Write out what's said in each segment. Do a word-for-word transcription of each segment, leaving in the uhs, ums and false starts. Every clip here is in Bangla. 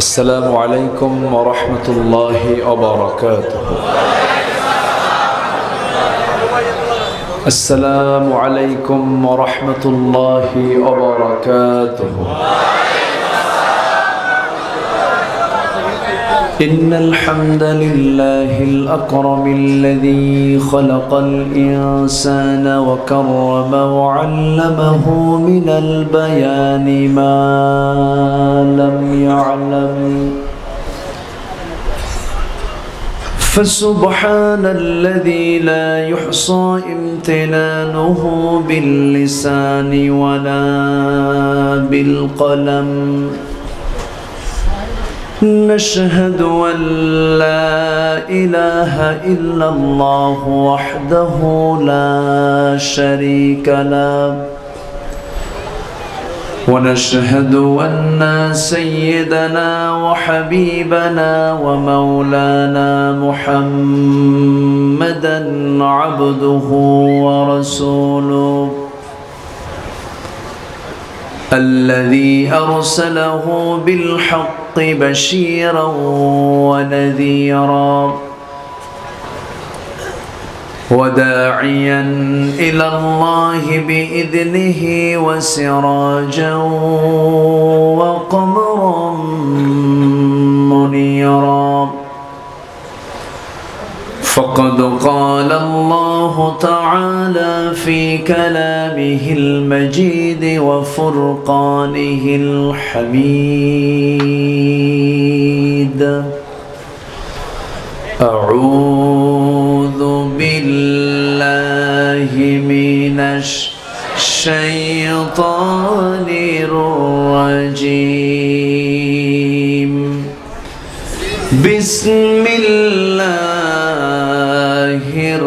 السلام عليكم ورحمة الله وبركاته. السلام عليكم ورحمة الله وبركاته. إن الحمد لله الأكرم الذي خلق الإنسان وكرم وعلمه من البيان ما لم يعلم، فسبحان الذي لا يحصى امتنانه باللسان ولا بالقلم. نشهد أن لا إله إلا الله وحده لا شريك له، ونشهد أن سيدنا وحبيبنا ومولانا محمدًا عبده ورسوله الذي أرسله بالحق بشيرا ونذيرا وداعيا إلى الله بإذنه وسراجا وقمرا منيرا. فقد قال الله تعالى في كلامه المجيد وفرقانه الحميد: أعوذ بالله من الشيطان الرجيم. بسم الله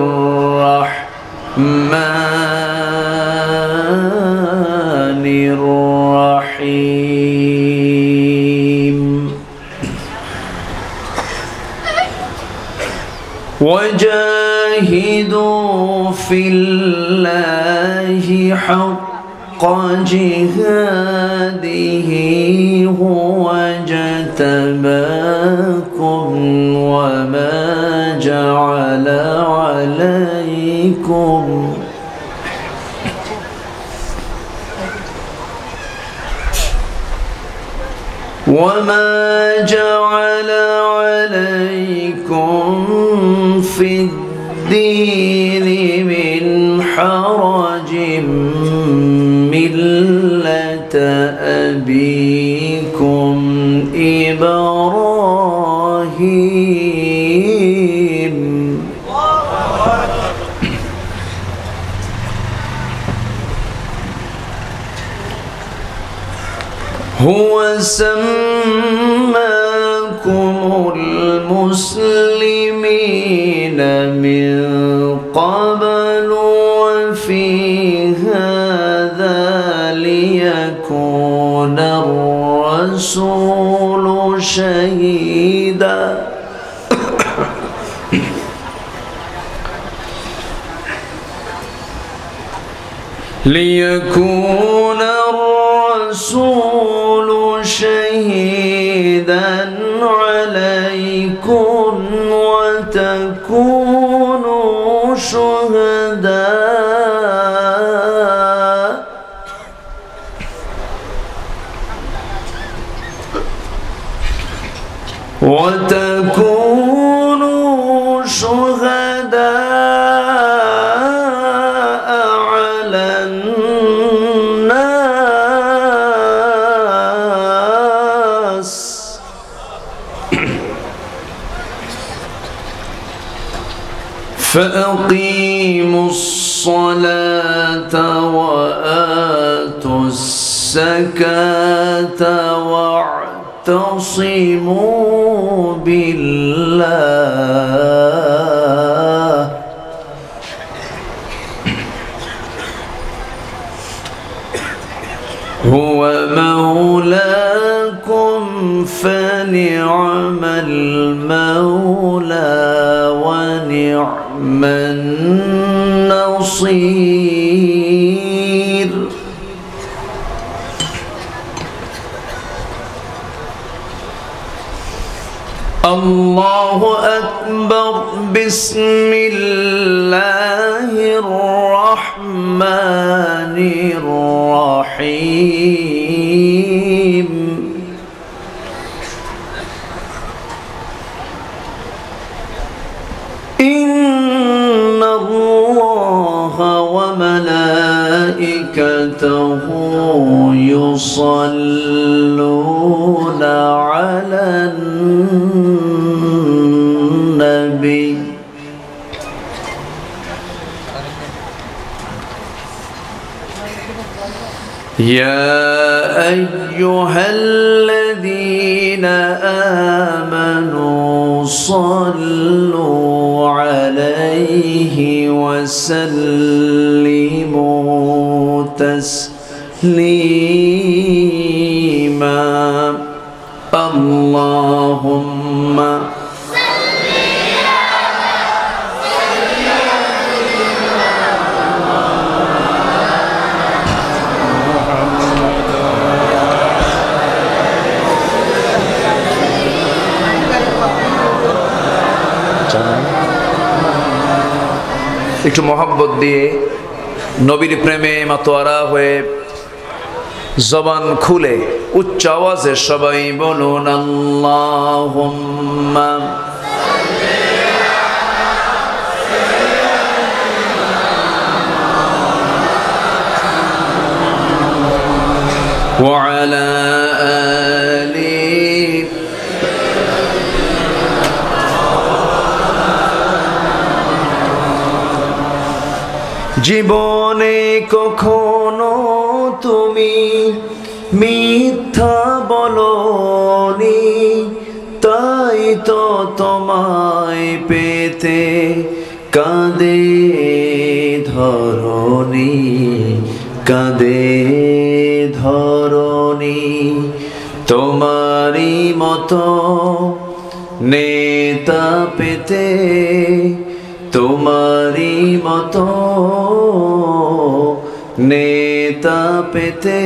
الرحمن الرحيم. وجاهدوا في الله حق جهاده هو اجتباكم وما جعل عليكم وما جعل عليكم في الدين من حرج ملة أبيكم إبراهيم هو سماكم المسلمين من قبل وفي هذا ليكون الرسول شهيدا ليكون الرسول شهيدا عليكم وتكونوا شهداء وتكونوا شهداء على الناس. فأقيموا الصلاة وآتوا الزكاة واعتصموا بالله هو مولاكم فنعم المولى ونعم النصير. الله أكبر بسم الله الرحمن الرحيم إن الله وملائكته يصلون على النبي يا أيها الذين آمنوا صلوا عليه وسلموا تسليما اللهم একটু মোহাব্বত দিয়ে নবীর প্রেমে মাতোয়ারা হয়ে জবান খুলে উচ্চ আওয়াজে সবাই বলুন আল্লাহুম্মা ওয়া আলা আলি জীবনে কখনো তুমি মিথ্যা বলোনি তাই তো তোমায় পেতে কাঁদে ধরণী কাঁদে ধরণী তোমারই মতো নেতা পেতে তোমারই মতো নেতা পেতে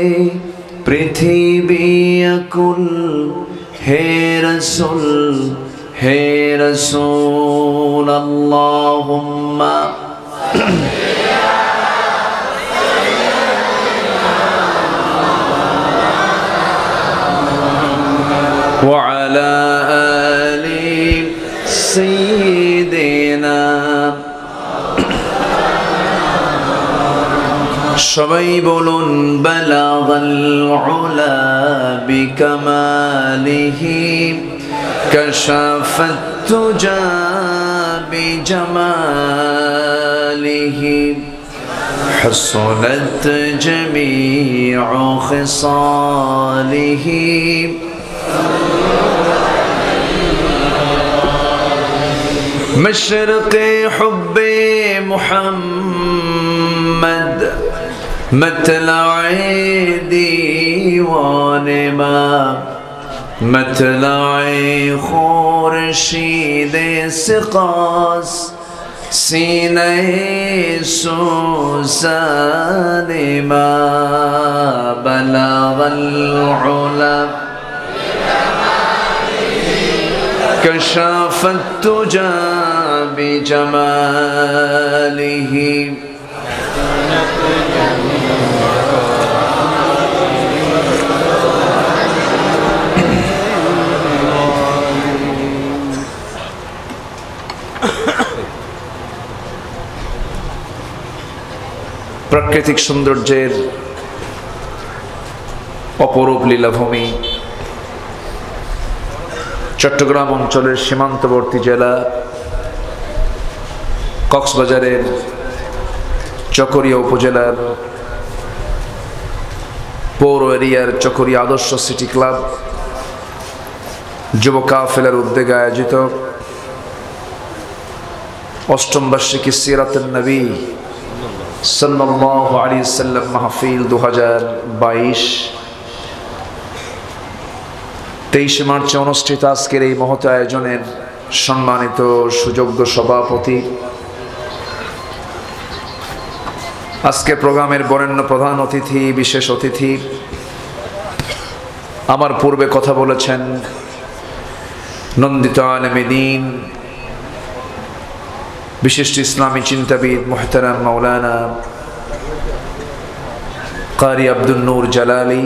পৃথিবী আকুল হে রাসূল হে রাসূল আল্লাহুম্মা ওয়া আলা আলি সাইয়্যিদিনা সবাই বলুন বালাগাল উলা বিকামালিহি কাশাফাত তুজা বিজামালিহি হাসনাত জামিউ খিসালিহি مشرق حب محمد مطلع دیوان ما مطلع خورشید سقاس سینه سوزان ما بلغ العلا كشف التجا بجماله প্রাকৃতিক সৌন্দর্যের অপরূপ লীলাভূমি চট্টগ্রাম অঞ্চলের সীমান্তবর্তী জেলা কক্সবাজারের চকরিয়া উপজেলার পৌর এরিয়ার চকরিয়া আদর্শ সিটি ক্লাব যুব কাফেলার উদ্যোগে আয়োজিত অষ্টম বার্ষিকী সিরাতুন নবী সাল্লাল্লাহু আলাইহি ওয়াসাল্লাম মাহফিল দু হাজার বাইশ তেইশে মার্চে অনুষ্ঠিত আজকের এই মহৎ আয়োজনের সম্মানিত সুযোগ্য সভাপতি, আজকে প্রোগ্রামের বরেণ্য প্রধান অতিথি, বিশেষ অতিথি, আমার পূর্বে কথা বলেছেন নন্দিত আলেমে দ্বীন, বিশিষ্ট ইসলামী চিন্তাবিদ মুহতারাম মাওলানা কারি আব্দুল নূর জালালি,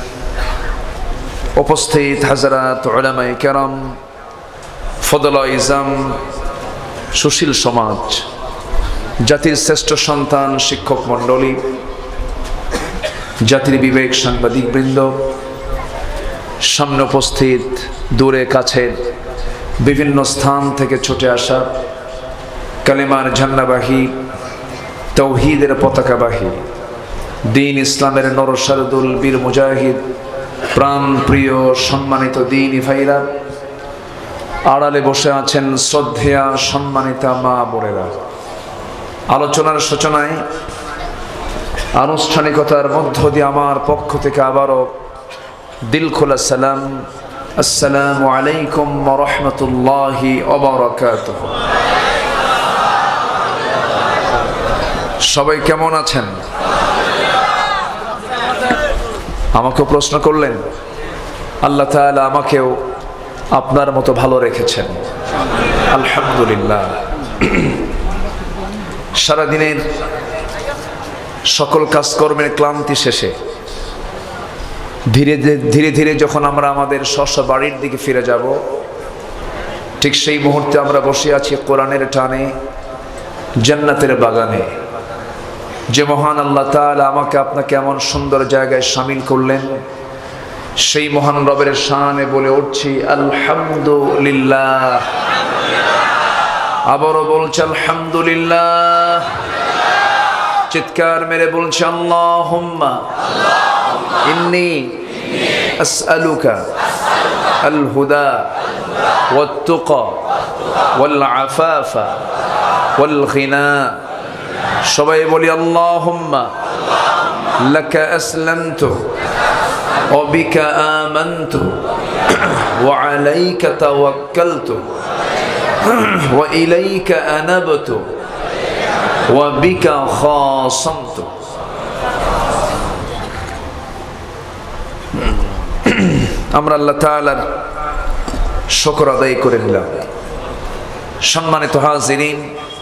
উপস্থিত হাজরাত উলামায়ে কেরাম, ফদলা ইজাম, সুশীল সমাজ, জাতির শ্রেষ্ঠ সন্তান শিক্ষক মণ্ডলী, জাতির বিবেক সাংবাদিক বৃন্দ, সামনে উপস্থিত দূরে কাছে বিভিন্ন স্থান থেকে ছুটে আসা কালেমার ঝান্ডাবাহী, তৌহিদের পতাকাবাহী, দ্বীন ইসলামের নরসারদুল বীর মুজাহিদ, প্রাণ প্রিয় সম্মানিত দ্বীনী ভাইরা, আড়ালে বসে আছেন শ্রদ্ধেয়া সম্মানিতা মা বোনেরা। আলোচনার সূচনায় আনুষ্ঠানিকতার মধ্য দিয়ে আমার পক্ষ থেকে আবারও দিল খোলা সালাম, আসসালামু আলাইকুম ওয়া রাহমাতুল্লাহি ওয়া বারাকাতুহু। সবাই কেমন আছেন? আমাকেও প্রশ্ন করলেন, আল্লাহ তাআলা আমাকেও আপনার মতো ভালো রেখেছেন, আলহামদুলিল্লাহ। সারাদিনের সকল কাজকর্মের ক্লান্তি শেষে ধীরে ধীরে ধীরে যখন আমরা আমাদের স্ব বাড়ির দিকে ফিরে যাব, ঠিক সেই মুহূর্তে আমরা বসে আছি কোরআনের টানে জান্নাতের বাগানে। যে মহান আল্লাহ তাআলা আমাকে আপনাকে এমন সুন্দর জায়গায় শামিল করলেন, সেই মহান রবের শানে বলে উঠছি আলহামদুলিল্লাহ। আবারও বলছি আলহামদুলিল্লাহ। চিৎকার মেরে বলছি আল্লাহুম্মা ইন্নী আসআলুকা আল হুদা ওয়াত তুকা ওয়াল আফাফা ওয়াল গিনা। সবাই বলি আল্লাহুম্মা লাকা আসলামতু ওয়া বিকা আমানতু ওয়া আলাইকা তাওয়াক্কালতু ওয়া ইলাইকা আনাবতু ওয়া বিকা খাসামতু। আমরা আল্লাহ তাআলার শুকর আদায় করে নিলাম। সম্মানিত হাজিরিন,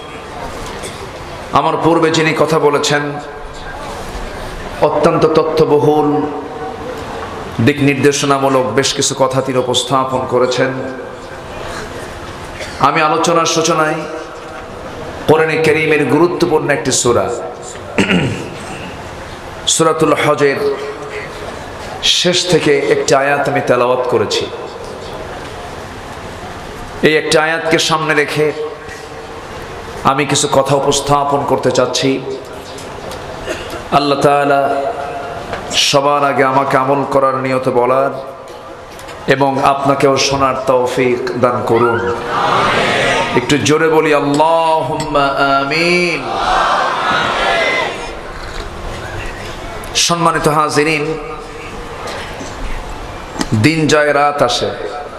আমার পূর্বে যিনি কথা বলেছেন অত্যন্ত তথ্যবহুল দিক নির্দেশনামূলক বেশ কিছু কথা তিনি উপস্থাপন করেছেন। আমি আলোচনার সূচনায় কোরআনে কারীমের গুরুত্বপূর্ণ একটি সূরা সূরাতুল হজের শেষ থেকে একটি আয়াত আমি তেলাওয়াত করেছি। এই একটি আয়াতকে সামনে রেখে আমি কিছু কথা উপস্থাপন করতে চাচ্ছি। আল্লাহ তাআলা সবার আগে আমাকে আমল করার নিয়ত বলার এবং আপনাকেও শোনার তৌফিক দান করুন। একটু জোরে বলি আল্লাহুম্মা আমিন। সম্মানিত হাজিরিন, দিন যায় রাত আসে,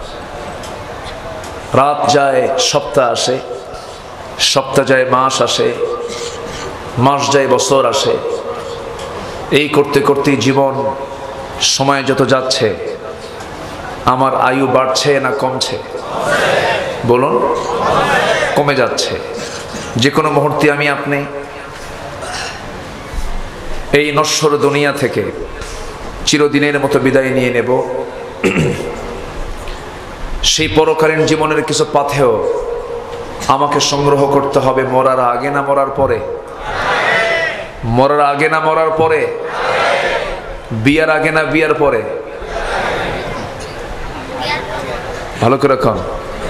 রাত যায় সপ্তাহ আসে, সপ্তাহ যায় মাস আসে, মাস যায় বছর আসে। এই করতে করতে জীবন সময় যত যাচ্ছে, আমার আয়ু বাড়ছে না কমছে? বলুন, কমে যাচ্ছে। যে কোনো মুহূর্তে আমি আপনি এই নশ্বর দুনিয়া থেকে চিরদিনের মতো বিদায় নিয়ে নেব। সেই পরকালীন জীবনের কিছু পাথেয় আমাকে সংগ্রহ করতে হবে মরার আগে না মরার পরে? মরার আগে না মরার পরে? বিয়ার আগে না বিয়ার পরে? ভালো করে কন।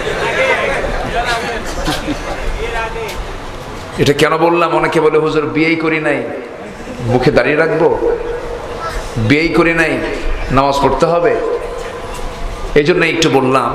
এটা কেন বললাম? অনেকে বলে হুজুর বিয়েই করি নাই, মুখে দাঁড়িয়ে রাখবো? বিয়েই করি নাই, নামাজ পড়তে হবে? এই জন্য একটু বললাম,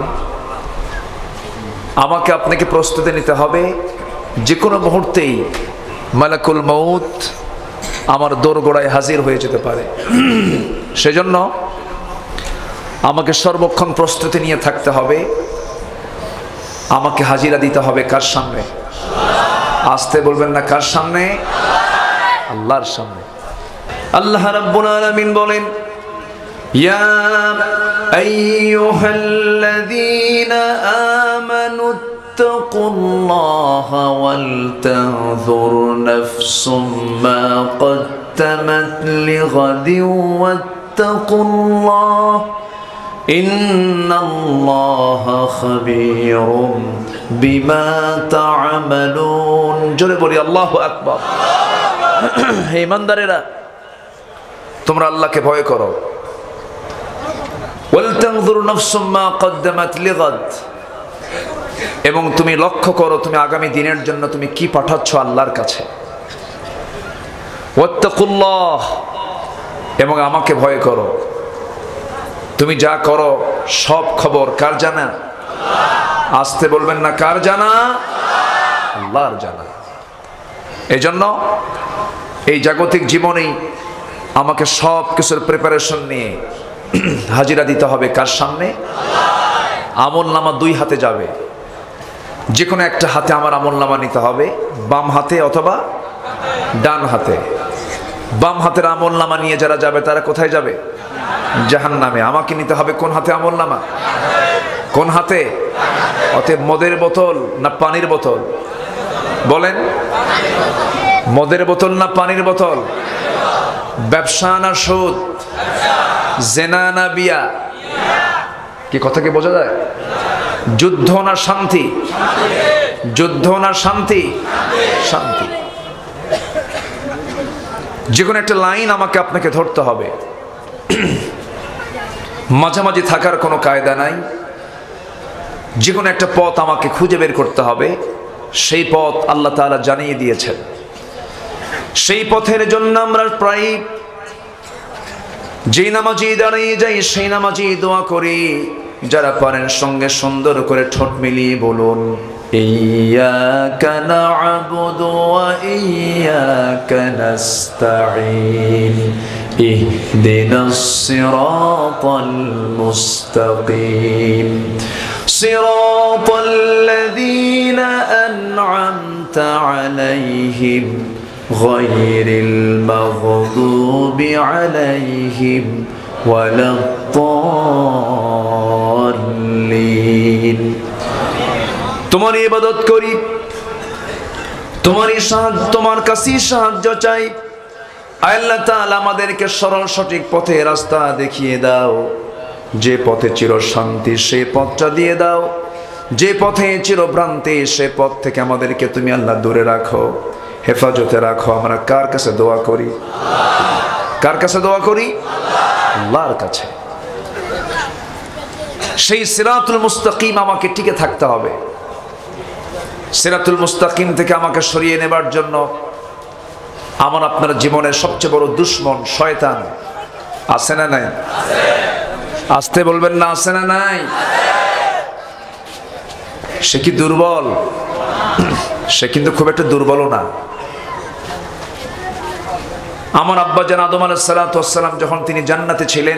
আমাকে আপনাকে প্রস্তুতি নিতে হবে। যে কোনো মুহূর্তেই মালাকুল মউত আমার দোরগোড়ায় হাজির হয়ে যেতে পারে। সেজন্য আমাকে সর্বক্ষণ প্রস্তুতি নিয়ে থাকতে হবে। আমাকে হাজিরা দিতে হবে কার সামনে? আসতে বলবেন না, কার সামনে? আল্লাহর সামনে। আল্লাহ রাব্বুল আলামিন বলেন, ইয়া আইয়ুহাল্লাযীনা আমানু ইত্তাকুল্লাহা ওয়াল তানজুর নাফসুম মা কদ্দামাত লিগাদিন ওয়াত্তাকুল্লাহ ইন্নাল্লাহা খাবীরুম বিমা তা'মালুন। জোরে বলি আল্লাহু আকবার। হে ইমানদারেরা, তোমরা আল্লাহকে ভয় করো। ওয়াল তানজুর নাফসুম মা কদ্দামাত লিগাদ, এবং তুমি লক্ষ্য করো তুমি আগামী দিনের জন্য তুমি কি পাঠাচ্ছ আল্লাহর কাছে। ওয়াত্তাকুল্লাহ, এবং আমাকে ভয় করো। তুমি যা করো সব খবর কার জানা? আসতে বলবেন না, কার জানা? আল্লাহর জানা। এজন্য এই জাগতিক জীবনেই আমাকে সব কিছুর প্রিপারেশন নিয়ে হাজিরা দিতে হবে কার সামনে? আমল নামা দুই হাতে যাবে, যে কোনো একটা হাতে আমার আমল নামা নিতে হবে, বাম হাতে অথবা ডান হাতে। বাম হাতের আমল নামা নিয়ে যারা যাবে তারা কোথায় যাবে? জাহান্নামে। আমাকে নিতে হবে কোন হাতে আমল নামা? কোন হাতে? অতএব মদের বোতল না পানির বোতল? বলেন, মদের বোতল না পানির বোতল? ব্যবসা না সুদ? জেনা না বিয়া? কি কথা কি বোঝা যায়? যুদ্ধ না শান্তি? যুদ্ধ না শান্তি? শান্তি। যে কোনো একটা লাইন আমাকে আপনাকে ধরতে হবে। মাঝামাঝি থাকার কোনো কায়দা নাই। যে কোনো একটা পথ আমাকে খুঁজে বের করতে হবে। সেই পথ আল্লাহ তাআলা জানিয়ে দিয়েছেন। সেই পথের জন্য আমরা প্রায় যেই নামাজি দাঁড়িয়ে যাই সেই নামাজি দোয়া করি। যারা পারেন সঙ্গে সুন্দর করে ঠোঁট মিলিয়ে বলুন, ইয়্যাকা না'বুদু ওয়া ইয়্যাকা নাস্তাঈন ইহদিনাস সিরাতাল মুস্তাকিম সিরাতাল লাযীনা আন'আমতা আলাইহিম গায়রিল মাগদুবি আলাইহিম ওয়ালাদ-দাল্লিন। তোমার ইবাদত করি, তোমারই সাহায্য, তোমার কাছেই সাহায্য চাই। আল্লাহ তাআলা আমাদেরকে সরল সঠিক পথে রাস্তা দেখিয়ে দাও। যে পথে চির শান্তি সে পথটা দিয়ে দাও। যে পথে চির ভ্রান্তি সে পথ থেকে আমাদেরকে তুমি আল্লাহ দূরে রাখো, হেফাজতে রাখো। আমরা কার কাছে দোয়া করি? কার কাছে দোয়া করি? আল্লাহর কাছে। সেই সিরাতুল মুস্তাকিম আমাকে টিকে থাকতে হবে। সিরাতুল মুস্তাকিম থেকে আমাকে সরিয়ে নেবার জন্য আমার আপনার জীবনের সবচেয়ে বড় দুশ্মন শয়তান আছে না নাই? আসতে বলবেন না, আছে না নাই? সে কি দুর্বল? সে কিন্তু খুব একটা দুর্বলও না। আমার আব্বা জান আদম আলাইহিস সালাতু ওয়াস সালাম যখন তিনি জান্নাতে ছিলেন,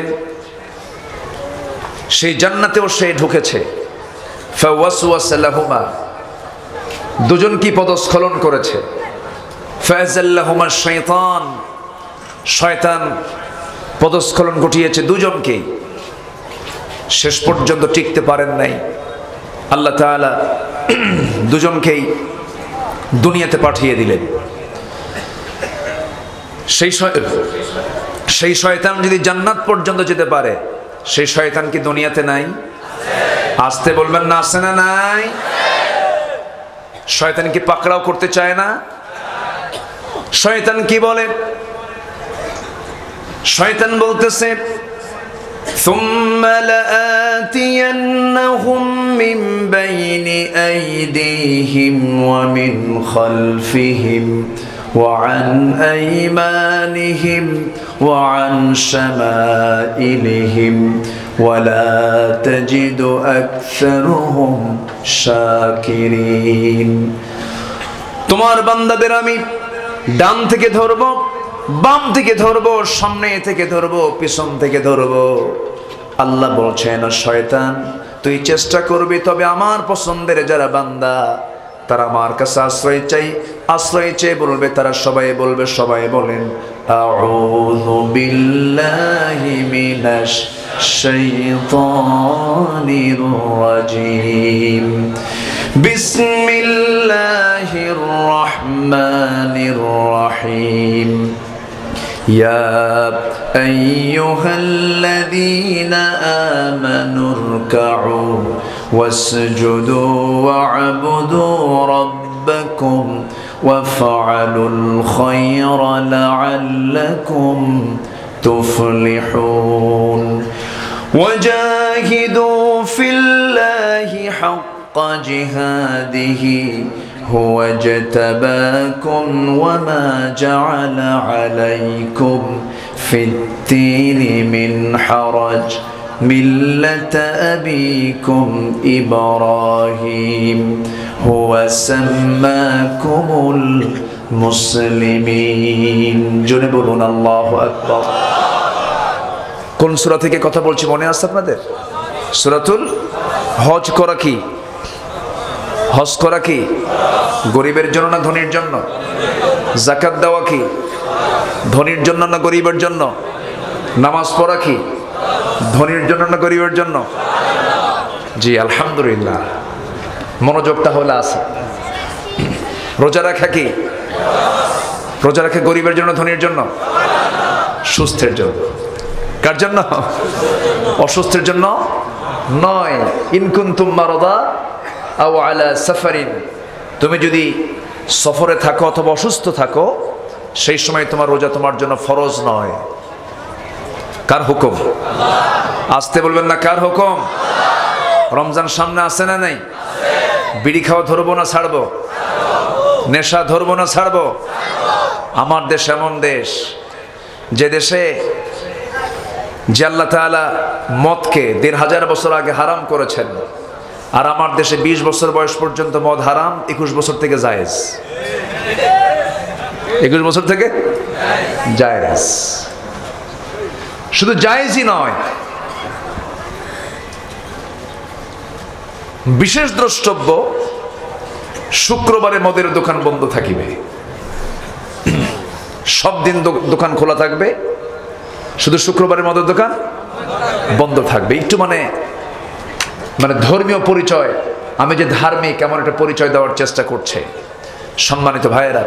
সেই জান্নাতেও সে ঢুকেছে। ফাওয়াসওয়াসা লাহুমা, দুজন কি পদস্খলন করেছে। ফাযাল্লাহুমা শাইতান, শয়তান পদস্খলন ঘটিয়েছে দুজনকেই। শেষ পর্যন্ত টিকতে পারেন নাই। আল্লাহ তাআলা দুজনকেই দুনিয়াতে পাঠিয়ে দিলেন। সেই সেই শয়তান যদি জান্নাত পর্যন্ত যেতে পারে, সেই শয়তান কি দুনিয়াতে নাই? আসতে বলবেন না, আছে না নাই? শয়তান কি পাকড়াও করতে চায় না? শয়তান কি বলে? শয়তান বলতেছে, সুম্মা লাআতিয়ান্নাহুম মিন বাইনি আইদিহিম ওয়া মিন খালফিহিম ওয়া আন আইমানিহিম ওয়া আন শামাইলিহিম ওয়া লা তাজিদু আকসারুহুম শাকিরিন। তোমার বান্দাদের আমি ডান থেকে ধরবো, বাম থেকে ধরবো, সামনে থেকে ধরবো, পিছন থেকে ধরবো। আল্লাহ বলছেন, শয়তান তুই চেষ্টা করবি, তবে আমার পছন্দের যারা বান্দা তারা আমার কাছে আশ্রয় চাই, আশ্রয় চেয়ে বলবে, তারা সবাই বলবে, সবাই বলেন আউযু বিল্লাহি মিনাশ শাইতানির রাজীম বিসমিল্লাহির রহমানির রহিম ইয়া আইয়ুহাল্লাযীনা আমানু রকাউ ওয়াসজুদু ওয়া'বুদু রাব্বাকুম وافعلوا الخير لعلكم تفلحون وجاهدوا في الله حق جهاده هو اجتباكم وما جعل عليكم في الدين من حرج ملة أبيكم إبراهيم هو سماكم المسلمين জোরে বলুন আল্লাহু আকবার। কোন সূরা থেকে কথা বলছি মনে আছে আপনাদের? সূরাতুল হজ করা কি? হজ করা কি? গরিবের জন্য না ধনীর জন্য? যাকাত দেওয়া কি ধনীর জন্য না গরিবের জন্য? নামাজ পড়া কি ধনীর জন্য না গরিবের জন্য? জি আলহামদুলিল্লাহ, মনোযোগ তাহলে আছে। রোজা রাখা কি? রোজা রাখা গরিবের জন্য ধনীর জন্য? সুস্থের জন্য। কার জন্য? অসুস্থের জন্য নয়। ইন কুনতুম মারদা আও আলা সাফারিন, তুমি যদি সফরে থাকো অথবা অসুস্থ থাকো সেই সময় তোমার রোজা তোমার জন্য ফরজ নয়। কার হুকুম? আসতে বলবেন না, কার হুকুম? রমজান সামনে আসে না নাই? বিড়ি খাওয়া ধরবো না ছাড়বো? নেশা ধরবো না ছাড়বো? আমার দেশ এমন দেশ যে দেশে যে আল্লাহ তাআলা মদকে দেড় হাজার বছর আগে হারাম করেছেন, আর আমার দেশে বিশ বছর বয়স পর্যন্ত মদ হারাম, একুশ বছর থেকে জায়েজ। একুশ বছর থেকে জায়েজ। শুধু জায়েজই নয়, বিশেষ দ্রষ্টব্য শুক্রবারে মদের দোকান বন্ধ থাকিবে, সব দিন দোকান খোলা থাকবে, শুধু শুক্রবারে মদের দোকান বন্ধ থাকবে। একটু মানে মানে ধর্মীয় পরিচয়, আমি যে ধার্মিক এমন একটা পরিচয় দেওয়ার চেষ্টা করছে। সম্মানিত ভাইয়েরা,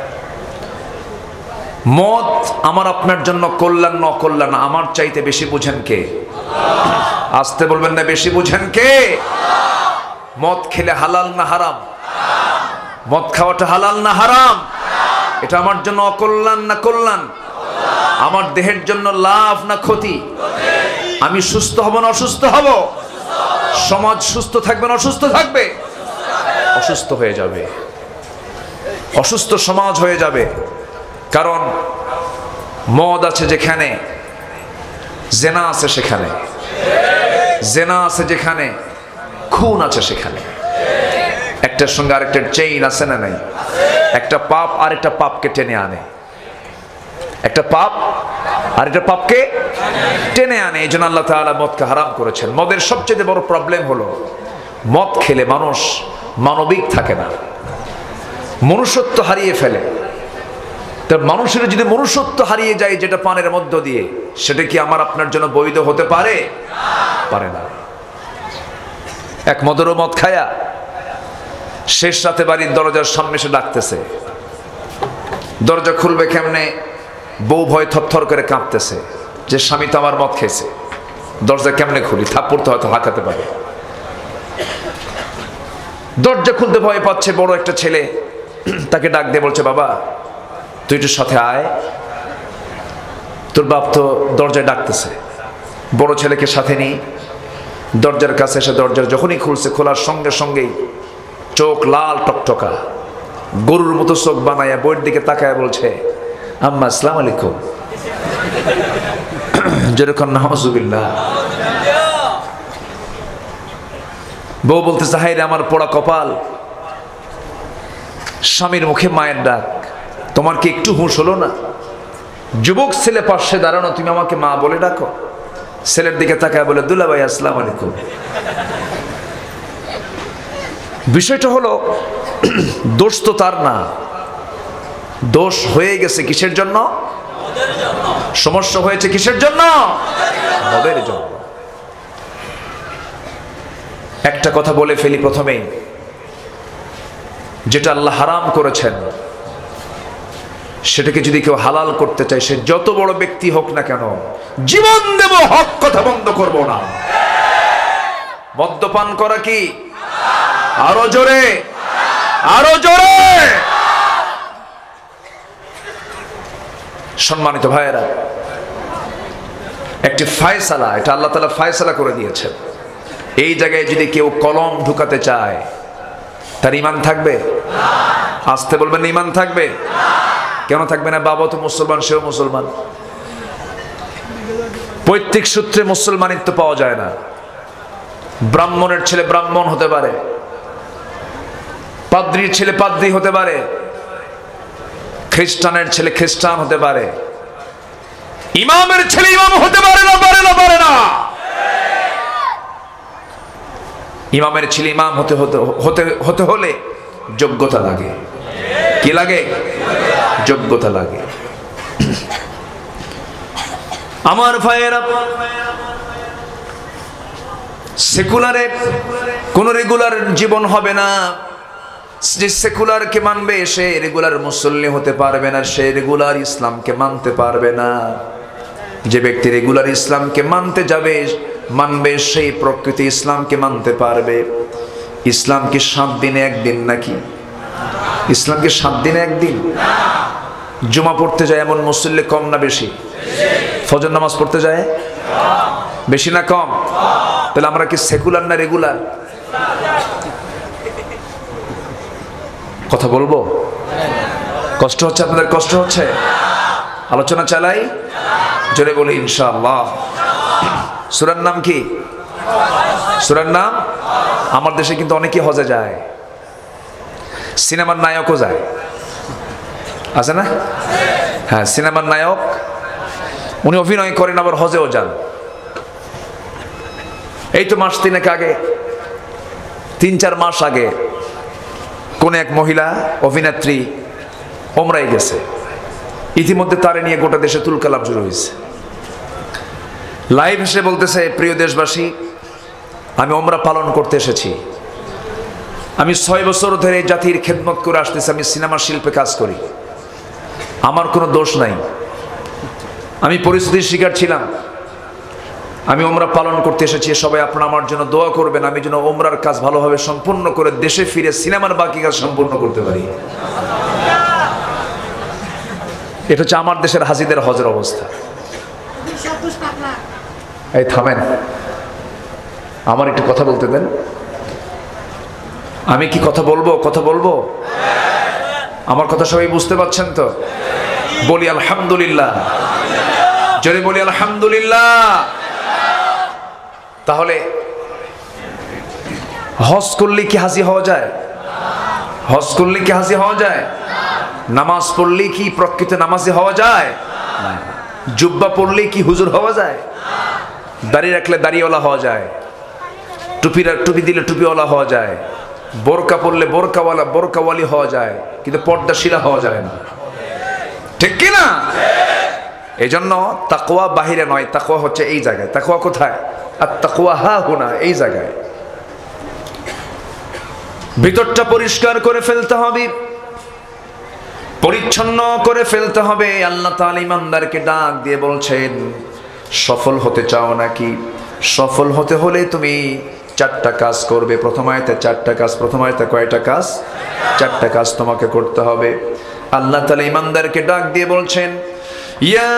মদ আমার আপনার জন্য কল্যাণ না অকল্যাণ আমার চাইতে বেশি বুঝেন কে? আসতে বলবেন না, বেশি বুঝেন কে? মদ খেলে হালাল না হারাম? মদ খাওয়াটা হালাল না হারাম? এটা আমার জন্য অকল্যাণ না কল্যাণ? আমার দেহের জন্য লাভ না ক্ষতি? আমি সুস্থ হব না অসুস্থ হব? সমাজ সুস্থ থাকবে না অসুস্থ থাকবে? অসুস্থ হয়ে যাবে, অসুস্থ সমাজ হয়ে যাবে। কারণ মদ আছে যেখানে জেনা আছে সেখানে, জেনা আছে যেখানে খুন আছে সেখানে। একটার সঙ্গে আরেকটার চেইন আছে না নাই? একটা পাপ আরেকটা পাপকে টেনে আনে, একটা পাপ আরেকটা পাপকে টেনে আনে। এই জন্য আল্লাহ তাআলা মদকে হারাম করেছেন। মদের সবচেয়ে বড় প্রবলেম হলো মদ খেলে মানুষ মানবিক থাকে না, মনুষ্যত্ব হারিয়ে ফেলে। মানুষের যদি মনুষ্যত্ব হারিয়ে যায় যেটা পানের মধ্য দিয়ে, সেটা কি আমার আপনার জন্য বৈধ হতে পারে? পারে না। এক মদরও মদ খায়া শেষ রাতে বাড়ির দরজার সামনে এসে ডাকতেছে, দরজা খুলবে কেমনে, বউ ভয় থরথর করে কাঁপতেছে যে স্বামী তো আমার মদ খেয়েছে, দরজা কেমনে খুলি, থাপ্পড় তো হয়তো হাঁকাতে পারে। দরজা খুলতে ভয় পাচ্ছে, বড় একটা ছেলে তাকে ডাক দিয়ে বলছে, বাবা তুই একটু সাথে আয়, তোর বাপ তো দরজায় ডাকতেছে। বড় ছেলেকে সাথে নিয়ে দরজার কাছে এসে দরজার যখনই খুলছে, খোলার সঙ্গে সঙ্গেই চোখ লাল টকটকা, গরুর মতো চোখ বানাইয়া বইয়ের দিকে তাকায় বলছে, আম্মা আসসালামু আলাইকুম। যেরকম নাউজুবিল্লাহ। বউ বলতেছে, হায় রে আমার পোড়া কপাল, স্বামীর মুখে মায়ের ডাক, তোমার কি একটু হুঁশ হলো না? যুবক ছেলে পাশে দাঁড়ানো, তুমি আমাকে মা বলে ডাকো। ছেলের দিকে তাকায় বলে, দুলা ভাই আসসালামু আলাইকুম। বিষয়টা হলো দোষ তো তার না, দোষ হয়ে গেছে কিসের জন্য? সমস্যা হয়েছে কিসের জন্য? মদের জন্য। একটা কথা বলে ফেলি প্রথমেই, যেটা আল্লাহ হারাম করেছেন সেটাকে যদি কেউ হালাল করতে চায়, সে যত বড় ব্যক্তি হোক না কেন, জীবন দেব, হক কথা বন্ধ করব না। মদ্যপান করা কি? আরো জোরে, আরো জোরে। সম্মানিত ভাইয়েরা, একটি ফায়সালা, এটা আল্লাহ তাআলা ফায়সালা করে দিয়েছেন। এই জায়গায় যদি কেউ কলম ঢুকাতে চায়, তার ঈমান থাকবে? আসতে বলবেন, ঈমান থাকবে? কেন থাকবে না? বাবা তো মুসলমান, সেও মুসলমান। পৈতৃক সূত্রে মুসলমানিত্ব পাওয়া যায় না। ব্রাহ্মণের ছেলে ব্রাহ্মণ হতে পারে, পাদ্রীর ছেলে পাদ্রী হতে পারে, খ্রিস্টানের ছেলে খ্রিস্টান হতে পারে, ইমামের ছেলে ইমাম হতে পারে না, পারে না, পারে না। ইমামের ছেলে ইমাম হতে হতে হতে হতে হলে যোগ্যতা লাগে। কি লাগে? যোগ্যতা লাগে। আমার ভাইয়েরা, সেকুলারে কোন রেগুলার জীবন হবে না। যে সেকুলারকে মানবে সে রেগুলার মুসল্লি হতে পারবে না, সে রেগুলার ইসলামকে মানতে পারবে না। যে ব্যক্তি রেগুলার ইসলামকে মানতে যাবে, মানবে, সেই প্রকৃতি ইসলামকে মানতে পারবে। ইসলাম কি সাত দিনে একদিন নাকি? ইসলাম কি সাত দিনে একদিন? জুমা পড়তে যায় এমন মুসল্লি কম না বেশি? ফজর নামাজ পড়তে যায় বেশি না কম? তাহলে আমরা কি সেকুলার না রেগুলার? কথা বলবো? কষ্ট হচ্ছে আপনাদের? কষ্ট হচ্ছে? আলোচনা চালাই, জোরে বলি ইনশাআল্লাহ। সূরার নাম কি? সূরার নাম? আমার দেশে কিন্তু অনেকেই হজে যায়, সিনেমার নায়কও যায়, আছে না? হ্যাঁ, সিনেমার নায়ক, উনি অভিনয় করেন, আবার হজেও যান। এই তো মাস তিনেক আগে, তিন চার মাস আগে, কোন এক মহিলা অভিনেত্রী ওমরায় গেছে। ইতিমধ্যে তারে নিয়ে গোটা দেশে তুলকালাম শুরু হয়েছে। লাইভ এসে বলতেছে, প্রিয় দেশবাসী, আমি ওমরা পালন করতে এসেছি। আমি ছয় বছর ধরে জাতির খেদমত করে আসতেছি, আমি সিনেমা শিল্পে কাজ করি, আমার কোনো দোষ নাই, আমি পরিস্থিতির শিকার ছিলাম, আমি ওমরা পালন করতে এসেছি, সবাই আপনারা আমার জন্য দোয়া করবেন, আমি যেন ওমরার কাজ ভালোভাবে সম্পূর্ণ করে দেশে ফিরে সিনেমার বাকি কাজ সম্পূর্ণ করতে পারি। এটা হচ্ছে আমার দেশের হাজিদের হজের অবস্থা। এই থামেন, আমার একটু কথা বলতে দেন। আমি কি কথা বলবো? কথা বলবো? আমার কথা সবাই বুঝতে পারছেন তো? বলি আলহামদুলিল্লাহ, জোরে বলি আলহামদুলিল্লাহ। তাহলে হজ করলে কি হাজি হওয়া যায়? হজ করলে কি হাজি হওয়া যায়? নামাজ পড়লে কি প্রকৃত নামাজি হওয়া যায়? জুব্বা পড়লে কি হুজুর হওয়া যায়? দাড়ি রাখলে দাড়িওয়ালা হওয়া যায়, টুপি টুপি দিলে টুপিওয়ালা হওয়া যায়, বোরকা পড়লে বোরকাওয়ালা বোরকাওয়ালি হওয়া যায়, কিন্তু পর্দাশীলা হওয়া যায় না, ঠিক কি না? এই জন্য তাকওয়া বাহিরে নয়, তাকওয়া হচ্ছে এই জায়গায়। তাকওয়া কোথায়? আর তাকওয়া হা হুনা, এই জায়গায়। ভিতরটা পরিষ্কার করে ফেলতে হবে, পরিচ্ছন্ন করে ফেলতে হবে। আল্লাহ তাআলা ইমানদারকে ডাক দিয়ে বলছেন, সফল হতে চাও নাকি? সফল হতে হলে তুমি চারটা কাজ করবে। প্রথম আয়াতে চারটা কাজ। প্রথম আয়াতে কয়টা কাজ? চারটা কাজ তোমাকে করতে হবে। আল্লাহ তাআলা ইমানদারকে ডাক দিয়ে বলছেন, ইয়া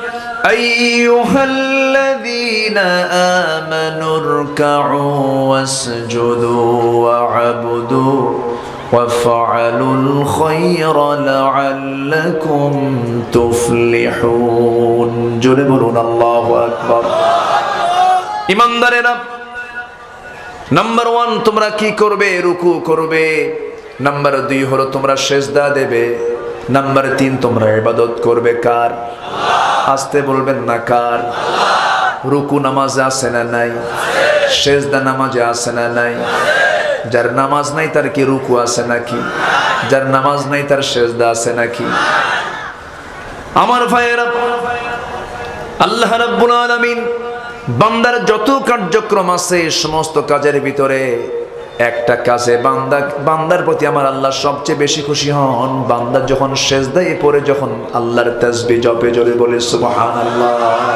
আইয়ুহাল্লাযীনা আমানু রুকউ ওয়াসজুদু ওয়া'বুদু ওয়াফআলুল খায়রা লা'আল্লাকুম তুফলিহুন। জোরে বলুন আল্লাহু আকবার। ইমানদারেরা, নাম্বার ওয়ান, তোমরা কি করবে? রুকু করবে। নাম্বার দুই হলো তোমরা সেজদা দেবে। নাম্বার তিন, তোমরা ইবাদত করবে। কার? আসতে বলবেন না, কার? রুকু নামাজে আছে না নাই? সেজদা নামাজে আছে না নাই? যার নামাজ নাই তার কি রুকু আছে নাকি? যার নামাজ নাই তার সেজদা আছে নাকি? আমার ভাইয়েরা, আল্লাহ রাব্বুল আলামিন বান্দার যত কার্যক্রম আছে সমস্ত কাজের ভিতরে একটা কাজে বান্দা বান্দার প্রতি আমার আল্লাহ সবচেয়ে বেশি খুশি হন বান্দা যখন সেজদায় পড়ে যখন আল্লাহর তাসবিহ জপে জোরে বলে সুবহানাল্লাহ।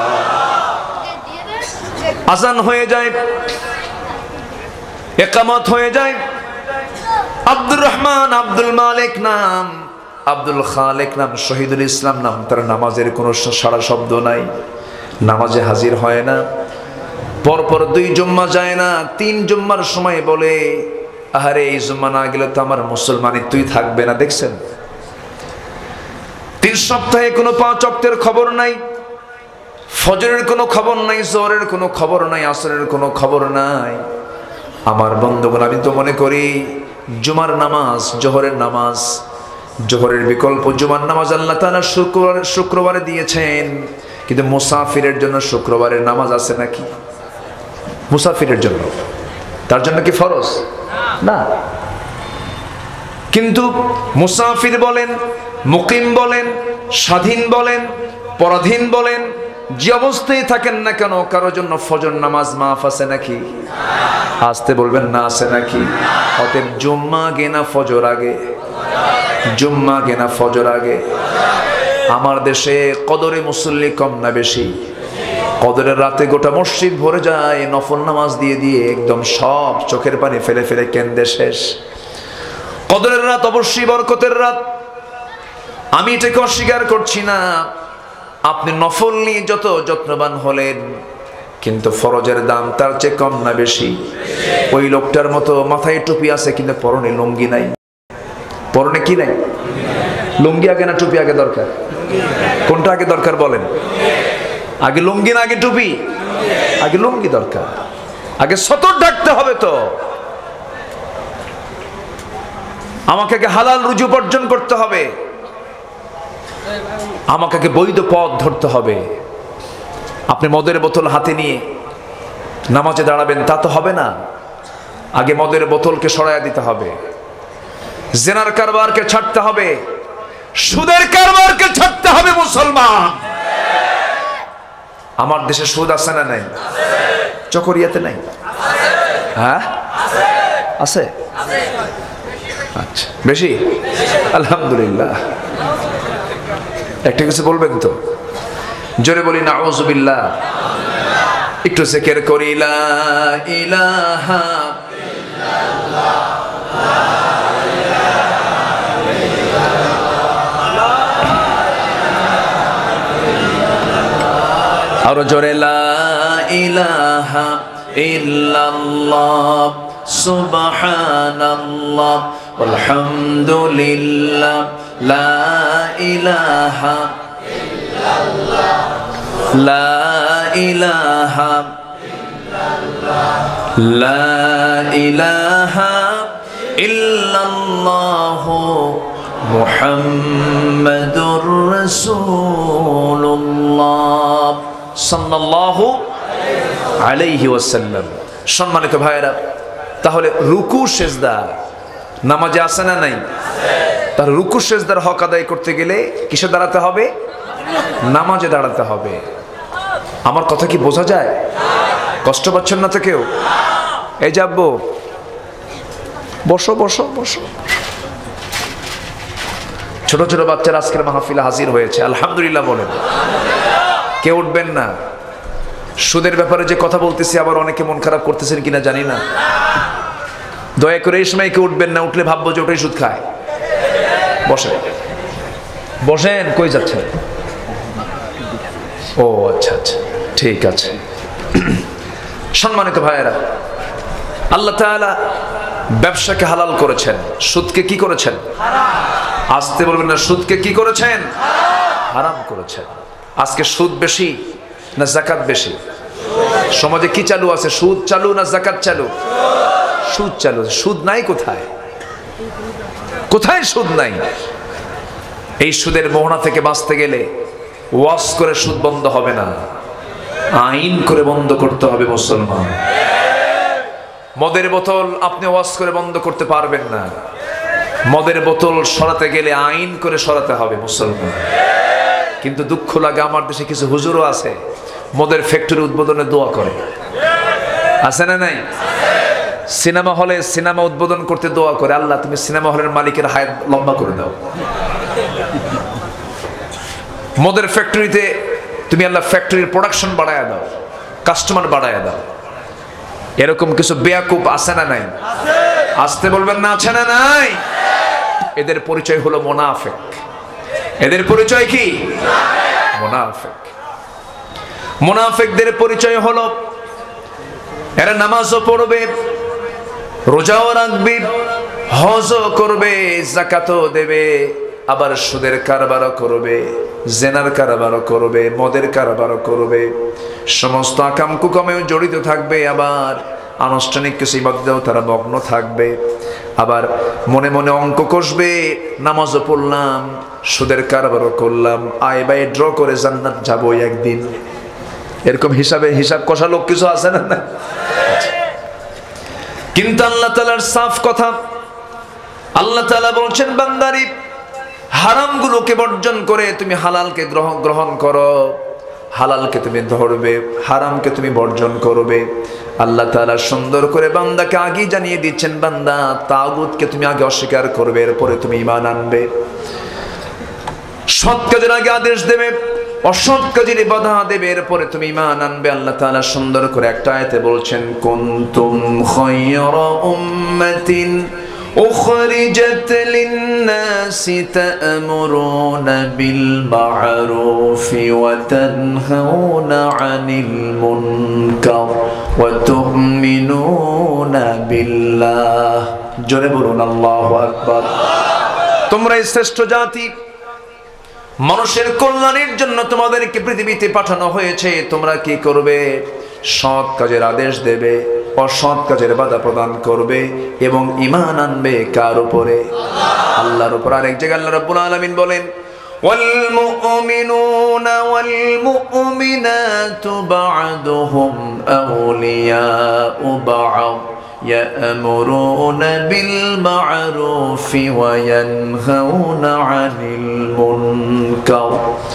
আজান হয়ে যায়, ইকামত হয়ে যায়, আব্দুর রহমান আব্দুল মালিক নাম, আব্দুল খালেক নাম, শহীদুল ইসলাম নাম, তার নামাজের কোনো সারা শব্দ নাই, নামাজে হাজির হয় না, পরপর দুই জুম্মা যায় না, তিন জুম্মার সময় বলে আহারে এই জুম্মা না গেলে তো আমার মুসলমানি তুই থাকবে না। দেখছেন, তিন সপ্তাহে কোনো পাঁচ ওয়াক্তের খবর নাই, ফজরের কোনো খবর নাই, জোহরের কোনো খবর নাই, আসরের কোনো খবর নাই। আমার বন্ধুগণ, আমি তো মনে করি জুমার নামাজ, জোহরের নামাজ, জোহরের বিকল্প জুমার নামাজ আল্লাহ তাআলা শুক্রবার শুক্রবারে দিয়েছেন, কিন্তু মুসাফিরের জন্য শুক্রবারের নামাজ আছে নাকি? মুসাফিরের জন্য, তার জন্য কি ফরজ না? কিন্তু মুসাফির বলেন, মুকিম বলেন, স্বাধীন বলেন, পরাধীন বলেন, যে অবস্থায় থাকেন না কেন কারোর জন্য ফজর নামাজ মাফ আছে নাকি? আসতে বলবেন না, আছে নাকি? অতএব জুম্মা গেনা ফজর আগে, জুম্মা গেনা ফজর আগে। আমার দেশে কদরে মুসল্লি কম না বেশি? কদরের রাতে গোটা মসজিদ ভরে যায় নফল নামাজ দিয়ে দিয়ে, একদম সব চোখের পানি ফেলে ফেলে কেন্দে শেষ। কদরের রাত অবশ্যই বরকতের রাত, আমি এটাকে অস্বীকার করছি না। আপনি নফল নিয়ে যত যত্নবান হলেন, কিন্তু ফরজের দাম তার চেয়ে কম না বেশি? ওই লোকটার মতো মাথায় টুপি আছে কিন্তু পরনে লুঙ্গি নাই। পরনে কি নাই? লুঙ্গি আগে না টুপি আগে দরকার? কোনটা আগে দরকার বলেন? আগে লুঙ্গি না আগে টুপি? আগে লুঙ্গি দরকার, আগে সতর ঢাকতে হবে। তো আমাকে আগে হালাল রুজু বর্জন করতে হবে, আমাকে আগে বৈধ পথ ধরতে হবে। আপনি মদের বোতল হাতে নিয়ে নামাজে দাঁড়াবেন তা তো হবে না, আগে মদের বোতলকে সরাইয়া দিতে হবে, জেনার কারবারকে ছাড়তে হবে, সুদের কারবারকে ছাড়তে হবে। মুসলমান, আমার দেশে সুদ আছে না নাই? চকরিয়াতে নাই? হ্যাঁ আছে। আচ্ছা, বেশি? আলহামদুলিল্লাহ। একটা কিছু বলবেন তো? জোরে বলি নাউযুবিল্লাহ। একটু জিকির করি লা ইলাহা ইল্লাল্লাহ, আর জোরে লা ইলাহা ইল্লাল্লাহ সুবহানাল্লাহ আলহামদুলিল্লাহ লা ইলাহা ইল্লাল্লাহ লা ইলাহা ইল্লাল্লাহ লা ইলাহা ইল্লাল্লাহ মুহাম্মাদুর রাসূলুল্লাহ সাল্লাল্লাহু আলাইহি ওয়াসাল্লাম। সম্মানিত ভাইরা, তাহলে রুকু সেজদা নামাজে আছে না নাই? তাহলে রুকু সেজদার হক আদায় করতে গেলে কিসে দাঁড়াতে হবে? নামাজে দাঁড়াতে হবে। আমার কথা কি বোঝা যায়? কষ্ট পাচ্ছেন না তো কেউ? এই যাবো, বসো বসো বসো। ছোট ছোট বাচ্চারা আজকের মাহফিলে হাজির হয়েছে, আলহামদুলিল্লাহ বলেন। কেউ উঠবেন না। সুদের ব্যাপারে যে কথা বলতেছি আবার অনেকে মন খারাপ করতেছেন কিনা জানি না, দয়া করে এই সময় কেউ উঠবেন না, উঠলে ভাববো যে ওটাই সুদ খায়। বসেন বসেন। কই যাচ্ছেন? ও আচ্ছা আচ্ছা, ঠিক আছে। সম্মানিত ভাইয়েরা, আল্লাহ তাআলা ব্যবসাকে হালাল করেছেন, সুদকে কি করেছেন? আসতে বলবেন না, সুদকে কি করেছেন? হারাম করেছেন। আজকে সুদ বেশি না যাকাত বেশি? সমাজে কি চালু আছে? সুদ চালু না যাকাত চালু? সুদ চালু। সুদ নাই কোথায়? কোথায় সুদ নাই? এই সুদের মোহনা থেকে বাঁচতে গেলে ওয়াজ করে সুদ বন্ধ হবে না, আইন করে বন্ধ করতে হবে। মুসলমান, মদের বোতল আপনি ওয়াজ করে বন্ধ করতে পারবেন না, মদের বোতল সরাতে গেলে আইন করে সরাতে হবে। মুসলমান, কিন্তু দুঃখ লাগে আমার দেশে কিছু হুজুরও আছে মদের ফ্যাক্টরি উদ্বোধনে দোয়া করে, আছে না নাই? সিনেমা হলে সিনেমা উদ্বোধন করতে দোয়া করে, আল্লাহ তুমি সিনেমা হলের মালিকের হায়াত লম্বা করে দাও। মদের ফ্যাক্টরিতে তুমি আল্লাহ ফ্যাক্টরির প্রোডাকশন বাড়ায় দাও, কাস্টমার বাড়ায় দাও। এরকম কিছু বেয়াকুব আছে না নাই? আসতে বলবেন না, আছে না নাই? এদের পরিচয় হলো মুনাফিক। এদের পরিচয় কি? মুনাফিক। মুনাফিকদের পরিচয় হলো এরা নামাজও পড়বে, রোজাও রাখবে, হজও করবে, যাকাতও দেবে, আবার সুদের কারবারও করবে, জেনার কারবারও করবে, মদের কারবারও করবে, সমস্ত আকাম কুকামেও জড়িত থাকবে, আবার আনুষ্ঠানিক কিছু ইবাদতেও তারা মগ্ন থাকবে, আবার মনে মনে অঙ্ক কষবে, নামাজও পড়লাম, সুদের কারবারও করলাম, আয় বাই ড্র করে জান্নাত যাবো একদিন। এরকম হিসাবে হিসাব কষা লোক কিছু আছে না? না। কিন্তু আল্লাহ তাআলার সাফ কথা, আল্লাহ তাআলা বলছেন বান্দারি হারামগুলোকে বর্জন করে তুমি হালালকে গ্রহণ গ্রহণ করো, হালালকে তুমি ধরবে, হারামকে তুমি বর্জন করবে। আল্লাহ তাআলা সুন্দর করে বান্দাকে আগে জানিয়ে দিচ্ছেন, বান্দা তাগুতকে তুমি আগে অস্বীকার করবে, এরপরে তুমি ঈমান আনবে। সৎ কাজের আগে আদেশ দেবে, অসৎ কাজের বাধা দেবে, এরপরে তুমি ঈমান আনবে। আল্লাহ তাআলা সুন্দর করে একটা আয়াতে বলছেন, কুনতুম খায়রা উম্মাতিন উখরিজাত লিন-নাসি তা'মুরুনা বিল মা'রুফি ওয়া তানহাউনা আনিল মুনকার ওয়া তু'মিনুনা বিল্লাহ। জোরে বলুন আল্লাহু আকবার। তোমরাই শ্রেষ্ঠ জাতি, মানুষের কল্যাণের জন্য তোমাদেরকে পৃথিবীতে পাঠানো হয়েছে। তোমরা কি করবে? সৎ কাজের আদেশ দেবে, অসৎ কাজের বাধা প্রদান করবে এবং ঈমান আনবে কার উপরে? আল্লাহর উপর। আরেক জায়গায় আল্লাহ রাব্বুল আলামিন বলেন, ওয়াল মুমিনুনা ওয়াল মুমিনাতু বা'দুহুম আউলিয়াউ বা'দ يأمرون بالمعروف وينهون عن المنكر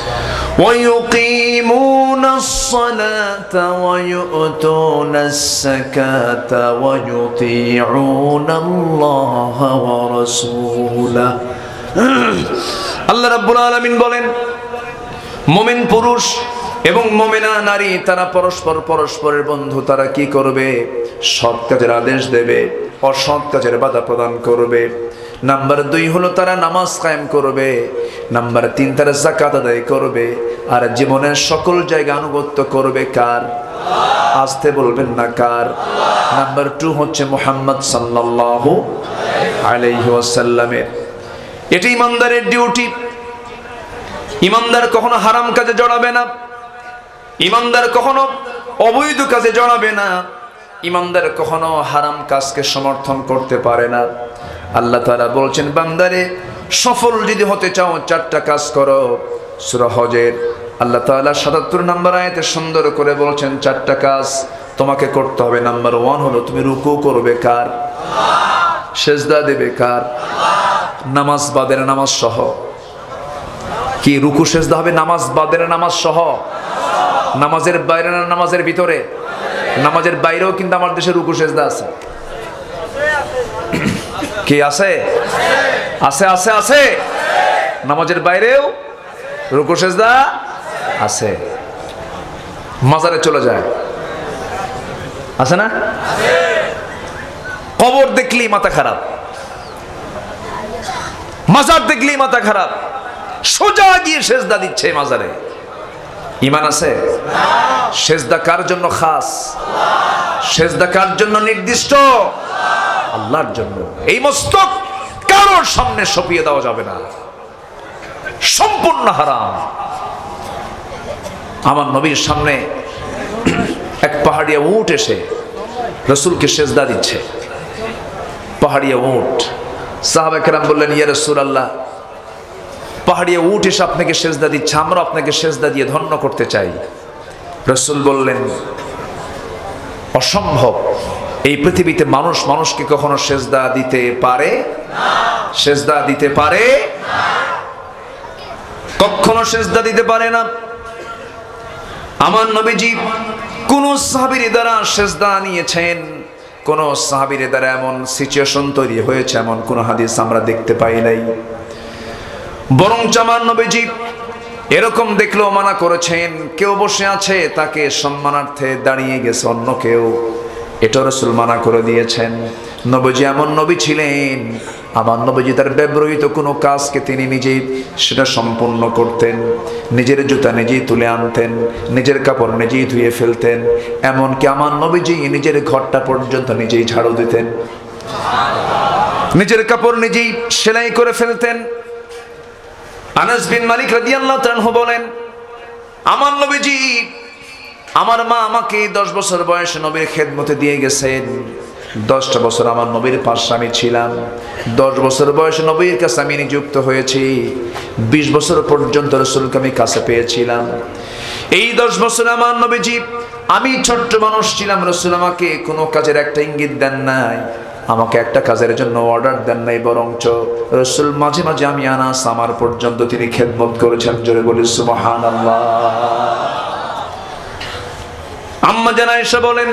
ويقيمون الصلاة ويؤتون الزكاة ويطيعون الله ورسوله। আল্লাহ রাব্বুল আলামিন বলেন, মুমিন পুরুষ এবং মুমিনা নারী তারা পরস্পর পরস্পরের বন্ধু। তারা কি করবে? সৎ কাজের আদেশ দেবে, অসৎ কাজের বাধা প্রদান করবে। নাম্বার দুই হলো তারা নামাজ কায়েম করবে। নাম্বার তিন তারা যাকাত আদায় করবে। আর জীবনের সকল জায়গা আনুগত্য করবে কার? আসতে বলবেন না কার? নাম্বার টু হচ্ছে মুহাম্মদ সাল্লাল্লাহু আলাইহি ওয়াসাল্লামের। এটি ইমানদারের ডিউটি। ইমানদার কখনো হারাম কাজে জড়াবে না, ইমানদার কখনো অবৈধ কাজে জড়াবে না, ইমানদার কখনো হারাম কাজকে সমর্থন করতে পারে না। আল্লাহ তাআলা বলছেন, বান্দারে সফল যদি হতে চাও চারটা কাজ করো। সূরা হজের আল্লাহ তাআলা সাতাত্তর নম্বর আয়াতে সুন্দর করে বলছেন চারটা কাজ তোমাকে করতে হবে। নাম্বার ওয়ান হলো তুমি রুকু করবে কার? সেজদা দেবে কার? নামাজ বাদের নামাজ সহ। কি রুকু সেজদা হবে নামাজ বাদের নামাজ সহ? নামাজের বাইরে না নামাজের ভিতরে? নামাজের বাইরেও কিন্তু আমার দেশে রুকু সেজদা আছে। কি আছে? আছে আছে আছে। নামাজের বাইরেও রুকু সেজদা আছে। মাজারে চলে যায়, আছে না? কবর দেখলি মাথা খারাপ, মাজার দেখলি মাথা খারাপ, সোজা গিয়ে সেজদা দিচ্ছে মাজারে। ঈমান আছে? সেজদা কার জন্য খাস? সেজদা কার জন্য নির্দিষ্ট? আল্লাহর জন্য। এই মস্তক কারোর সামনে সঁপিয়ে দেওয়া যাবে না, সম্পূর্ণ হারাম। আমার নবীর সামনে এক পাহাড়িয়া উট এসে রাসূলকে সেজদা দিচ্ছে। পাহাড়িয়া উট। সাহাবা কেরাম বললেন, ইয়া রাসূলুল্লাহ, পাহাড়িয়া উট এসে আপনাকে সেজদা দিচ্ছে, আমরা আপনাকে সেজদা দিয়ে ধন্য করতে চাই। রাসূল বললেন, অসম্ভব। এই পৃথিবীতে মানুষ মানুষকে কখনো সেজদা দিতে পারে না। সেজদা দিতে পারে না। কখনো সেজদা দিতে পারে না। আমার নবীজি কোন সাহাবীর দ্বারা সেজদা নিয়েছেন, কোন সাহাবীর দ্বারা এমন সিচুয়েশন তৈরি হয়েছে এমন কোন হাদিস আমরা দেখতে পাই নাই। বরং আমার নবীজি এরকম দেখলেও মানা করেছেন, কেউ বসে আছে তাকে সম্মানার্থে দাঁড়িয়ে গেছে অন্য কেউ, এটা রাসূল মানা করে দিয়েছেন। নবীজি এমন নবী ছিলেন, আমার নবীজি তার ব্যবহৃত কোনো কাজকে তিনি নিজেই সেটা সম্পূর্ণ করতেন, নিজের জুতা নিজেই তুলে আনতেন, নিজের কাপড় নিজেই ধুয়ে ফেলতেন, এমনকি আমার নবীজি নিজের ঘরটা পর্যন্ত নিজেই ঝাড়ু দিতেন, নিজের কাপড় নিজেই সেলাই করে ফেলতেন। আনাস বিন মালিক রাদিয়াল্লাহু তাআলা আনহু বলেন, আমার নবীজি, আমার মা আমাকে দশ বছর বয়সে নবীর খেদমতে দিয়ে গেছেন। দশটা বছর আমার নবীর পাশে আমি ছিলাম। দশ বছর বয়সে নবীর কাছে আমি নিযুক্ত হয়েছি। বিশ বছর পর্যন্ত রাসূলকে আমি কাছে পেয়েছিলাম। এই দশ বছর আমার নবীজি, আমি ছোট্ট মানুষ ছিলাম, রাসূল আমাকে কোনো কাজের একটা ইঙ্গিত দেন নাই, আমাকে একটা কাজের জন্য অর্ডার দেন নাই, বরঞ্চ রাসূল মাঝে মাঝে আমি আনাস আমার পর্যন্ত তিনি খেদমত করেছেন। জোরে বলি সুবহানাল্লাহ। আম্মা জান আয়েশা বলেন,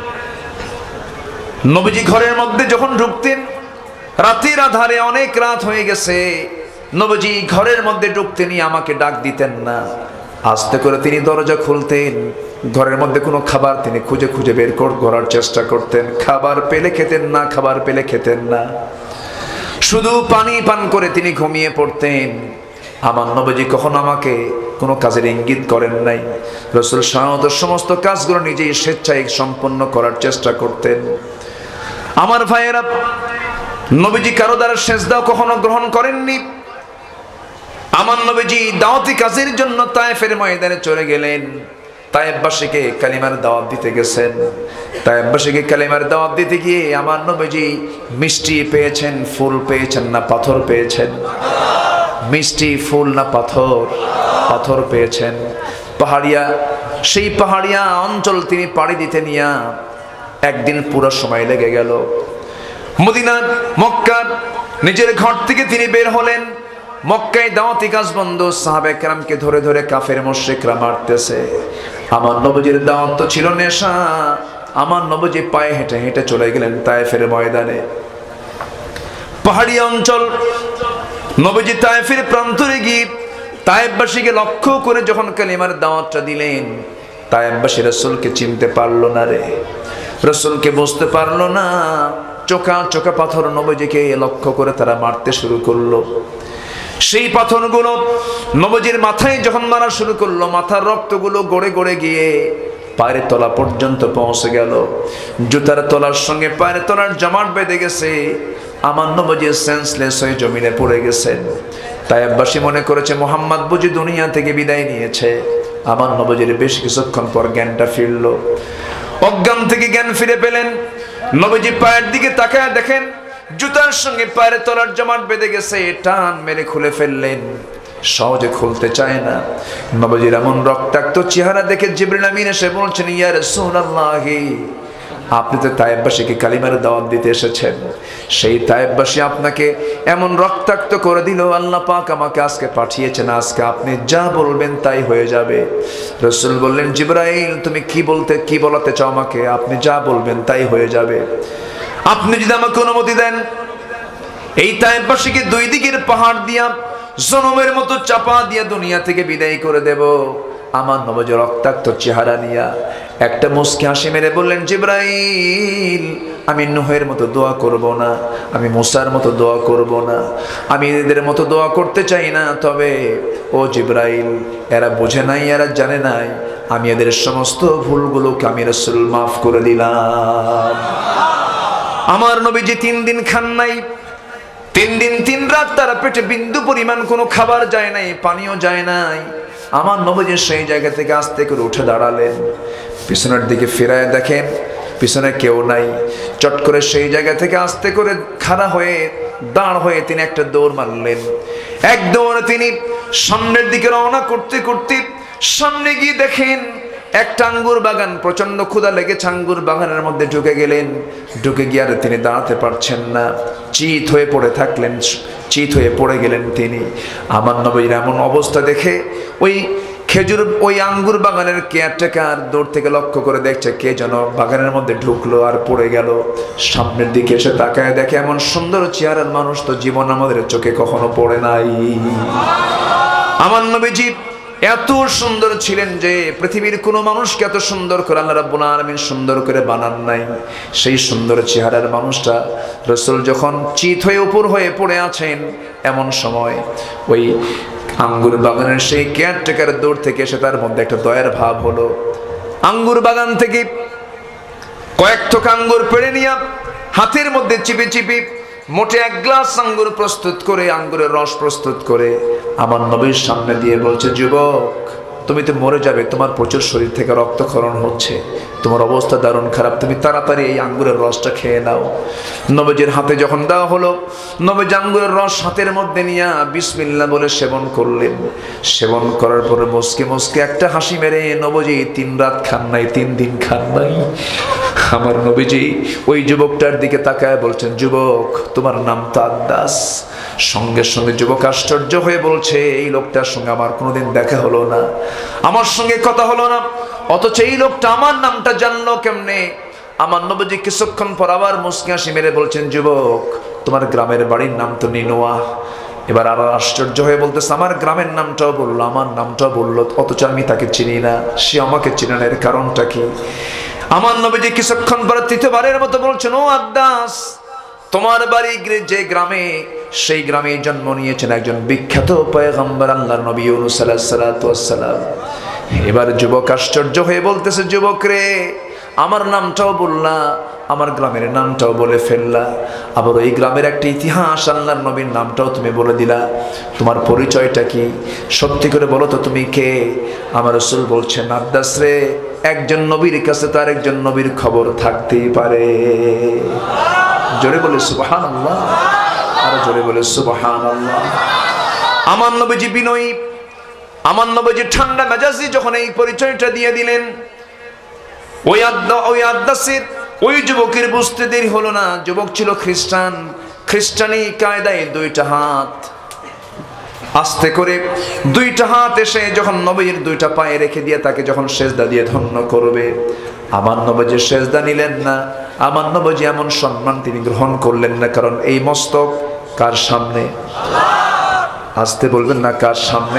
নবীজি ঘরের মধ্যে যখন ঢুকতেন, রাতের আধারে অনেক রাত হয়ে গেছে, নবীজি ঘরের মধ্যে ঢুকতেনই আমাকে ডাক দিতেন না, আস্তে করে তিনি দরজা খুলতেন, ঘরের মধ্যে কোনো খাবার তিনি খুঁজে খুঁজে বের করার চেষ্টা করতেন, খাবার পেলে খেতেন না, খাবার পেলে খেতেন না, শুধু পানি পান করে তিনি ঘুমিয়ে পড়তেন। আমার নবীজি কখনো আমাকে কোনো কাজের ইঙ্গিত করেন নাই। রাসূল সাধারণত সমস্ত কাজগুলো নিজেই স্বেচ্ছায় সম্পন্ন করার চেষ্টা করতেন। আমার ভাইয়েরা, নবীজি কারো দ্বারা সেজদাও কখনো গ্রহণ করেননি। আমার নবীজি দাওয়াতি কাজের জন্য তায়েফের ময়দানে চলে গেলেন, তায়েফবাসীকে কালিমার দাওয়াত দিতে গেছেন। তায়েফবাসীকে কালিমার দাওয়াত দিতে গিয়ে আমার নবীজি মিষ্টি পেয়েছেন, ফুল পেয়েছেন না পাথর পেয়েছেন? মিষ্টি, ফুল না পাথর? পাথর পেয়েছেন। পাহাড়িয়া, সেই পাহাড়িয়া অঞ্চল তিনি পাড়ি দিতে নিয়ে একদিন পুরো সময় লেগে গেল। মদিনার, মক্কার নিজের ঘর থেকে তিনি বের হলেন। মক্কায় দাওয়াতি কাজ বন্ধ, সাহাবায়ে কেরামকে ধরে ধরে কাফের মুশরিকরা মারতেছে। আমার নবীজির দাওয়াত তো ছিল নেশা। আমার নবীজি পায়ে হেঁটে হেঁটে চলে গেলেন তায়েফের ময়দানে। পাহাড়ি অঞ্চল, নবীজি তায়েফের প্রান্তরে গিয়ে তায়েফবাসীকে লক্ষ্য করে যখন কালিমার দাওয়াতটা দিলেন, তায়েফবাসী রাসূলকে চিনতে পারলো না রে, রাসূলকে বুঝতে পারলো না। চোখা চোখা পাথর নবীজিকে লক্ষ্য করে তারা মারতে শুরু করলো। সেই পাথরগুলো নবীজির মাথায় যখন মারা শুরু করলো, মাথার রক্তগুলো গড়ে গড়ে গিয়ে পায়ের তলা পর্যন্ত পৌঁছে গেল। জুতার তলার সঙ্গে পায়ের তলার জমাট বেঁধে গেছে। আমার নবীজি সেন্সলেস হয়ে জমিনে পড়ে গেছেন। তায়েফবাসী মনে করেছে মুহাম্মদ বুঝি দুনিয়া থেকে বিদায় নিয়েছে। আমার নবীজির বেশ কিছুক্ষণ পর জ্ঞানটা ফিরল। অজ্ঞান থেকে জ্ঞান ফিরে পেলেন। নবীজি পায়ের দিকে তাকায় দেখেন জুতার সঙ্গে পায়ের তলার জমাট বেঁধে গেছে। টান মেরে খুলে ফেললেন, সহজে খুলতে চায় না। নবীজির এমন রক্তাক্ত চেহারা দেখে জিবরিল আমিন এসে বলছেন, ইয়া রাসূলুল্লাহ, আপনি তো তায়েফবাসীকে কালিমার দাওয়াত দিতে এসেছেন, সেই তায়েফবাসী আপনাকে এমন রক্তাক্ত করে দিল। আল্লাহ পাক আমাকে আজকে পাঠিয়েছেন, আজকে আপনি যা বলবেন তাই হয়ে যাবে। রাসূল বললেন, জিবরাইল, তুমি কি বলতে কি বলাতে চাও আমাকে? আপনি যা বলবেন তাই হয়ে যাবে। আপনি যদি আমাকে অনুমতি দেন, এই তায়েফবাসীকে দুই দিকের পাহাড় দিয়া জনমের মতো চাপা দিয়া দুনিয়া থেকে বিদায় করে দেব। আমার নবীর রক্তাক্ত চেহারা নিয়া একটা মুস্কি হাসি মেরে বললেন, জিবরাইল, আমি নূহের মতো দোয়া করব না, আমি মুসার মতো দোয়া করব না, আমি এদের মতো দোয়া করতে চাই না। তবে ও জিবরাইল, এরা বোঝে নাই, এরা জানে নাই, আমি এদের সমস্ত ভুলগুলোকে আমি রাসূল মাফ করে দিলাম। আমার নবীজি তিন দিন খান নাই, তিন দিন তিন রাত তারা পেটে বিন্দু পরিমাণ কোনো খাবার যায় নাই, পানিও যায় নাই। আমার নবীজি সেই জায়গা থেকে আস্তে করে উঠে দাঁড়ালেন, পিছনের দিকে ফিরায় দেখেন পিছনে কেউ নাই। চট করে সেই জায়গা থেকে আস্তে করে খাড়া হয়ে দাঁড় হয়ে তিনি একটা দৌড় মারলেন। এক দৌড়ে তিনি সামনের দিকে রওনা করতে করতে সামনে গিয়ে দেখেন একটা আঙ্গুর বাগান, প্রচন্ড ক্ষুধা লেগেছে, আঙ্গুর বাগানের মধ্যে ঢুকে গেলেন। ঢুকে গিয়ে আর তিনি দাঁড়াতে পারছেন না, চিত হয়ে পড়ে থাকলেন, চিত হয়ে পড়ে গেলেন তিনি। আমার নবীর এমন অবস্থা দেখে ওই খেজুর ওই আঙ্গুর বাগানের কেয়ারটেকার দূর থেকে লক্ষ্য করে দেখছে কে যেন বাগানের মধ্যে ঢুকলো আর পড়ে গেল। সামনের দিকে এসে তাকায় দেখে এমন সুন্দর চেহারার মানুষ তো জীবন আমাদের চোখে কখনো পড়ে নাই। আমার নবীজি এত সুন্দর ছিলেন যে পৃথিবীর কোনো মানুষকে এত সুন্দর করে আল্লাহ রাব্বুল আলামিন সুন্দর করে বানান নাই। সেই সুন্দর চেহারার মানুষটা রাসূল যখন চিত হয়ে উপর হয়ে পড়ে আছেন, এমন সময় ওই আঙ্গুর বাগানের সেই কেয়ারটেকার দূর থেকে এসে তার মধ্যে একটা দয়ার ভাব হলো। আঙ্গুর বাগান থেকে কয়েক থোকা আঙ্গুর পেড়ে নিয়ে হাতের মধ্যে চিপে চিপে মোটে এক গ্লাস আঙ্গুর প্রস্তুত করে, আঙ্গুরের রস প্রস্তুত করে আমার নবীর সামনে দিয়ে বলছে, যুবক তুমি তো মরে যাবে, তোমার প্রচুর শরীর থেকে রক্তক্ষরণ হচ্ছে, তোমার অবস্থা দারুণ খারাপ, তুমি তাড়াতাড়ি এই আঙ্গুরের রসটা খেয়ে নাও। নবীজির হাতে যখন দেওয়া হলো, নবীজি আঙ্গুরের রস হাতের মধ্যে নিয়ে বিসমিল্লাহ বলে সেবন করলেন। সেবন করার পরে মুসকে মুসকে একটা হাসি মেরে নবীজি তিন রাত খান নাই, তিন দিন খান নাই। আমার নবীজি ওই যুবকটার দিকে তাকায় বলছেন, যুবক তোমার নাম তো আদ্দাস। সঙ্গে সঙ্গে যুবক আশ্চর্য হয়ে বলছে, এই লোকটার সঙ্গে আমার কোনোদিন দেখা হলো না, আমার সঙ্গে কথা হলো না, অথচ এই লোকটা আমার নামটা জানলো কেমনে? আমার নবীজি কিছুক্ষণ পর আবার মুসকি হাসি মেরে বলছেন, যুবক তোমার গ্রামের বাড়ির নাম তো নিনোয়া। এবার আরো আশ্চর্য হয়ে বলতেছে, আমার গ্রামের নামটাও বললো, আমার নামটাও বললো, অথচ আমি তাকে চিনি না, সে আমাকে চিনানোর কারণটা কি? আমার নবীজি কিছুক্ষণ পর তৃতীয়বারের মতো বলছেন, ও আদ্দাস তোমার বাড়ি যে গ্রামে, সেই গ্রামে জন্ম নিয়েছেন একজন বিখ্যাত পয়গম্বর আল্লাহর নবী ইউনূস আলাইহিস সালাতু ওয়াস সালাম। এবার যুবক আশ্চর্য হয়ে বলতেছে, যুবক রে আমার নামটাও বললা, আমার গ্রামের নামটাও বলে ফেললা, আবার ওই গ্রামের একটা ইতিহাস আল্লাহর নবীর নামটাও তুমি বলে দিলা, তোমার পরিচয়টা কি? সত্যি করে বলো তো তুমি কে? আমার রাসূল বলছেন, আদ্দাস রে একজন নবীর কাছে তার একজন নবীর খবর থাকতেই পারে। জোরে বলে সুবহানাল্লাহ, আর জোরে বলে সুবহানাল্লাহ। আমার নবীজি বিনয়ী, আমার নবীজি ঠান্ডা মেজাজি যখন এই পরিচয়টা দিয়ে দিলেন, ওই আদ্দা ওই আদ্দাসের ওই যুবকের বুঝতে দেরি হলো না। যুবক ছিল খ্রিস্টান, খ্রিস্টানি কায়দায় দুইটা হাত আস্তে করে দুইটা হাত এসে যখন নবীর দুইটা পায়ে রেখে দিয়ে তাকে যখন সেজদা দিয়ে ধন্য করবে, আমার নবীজি সেজদা নিলেন না। আমার নবীজি এমন সম্মান তিনি গ্রহণ করলেন না, কারণ এই মস্তক কার সামনে? আস্তে বলবেন না, কার সামনে?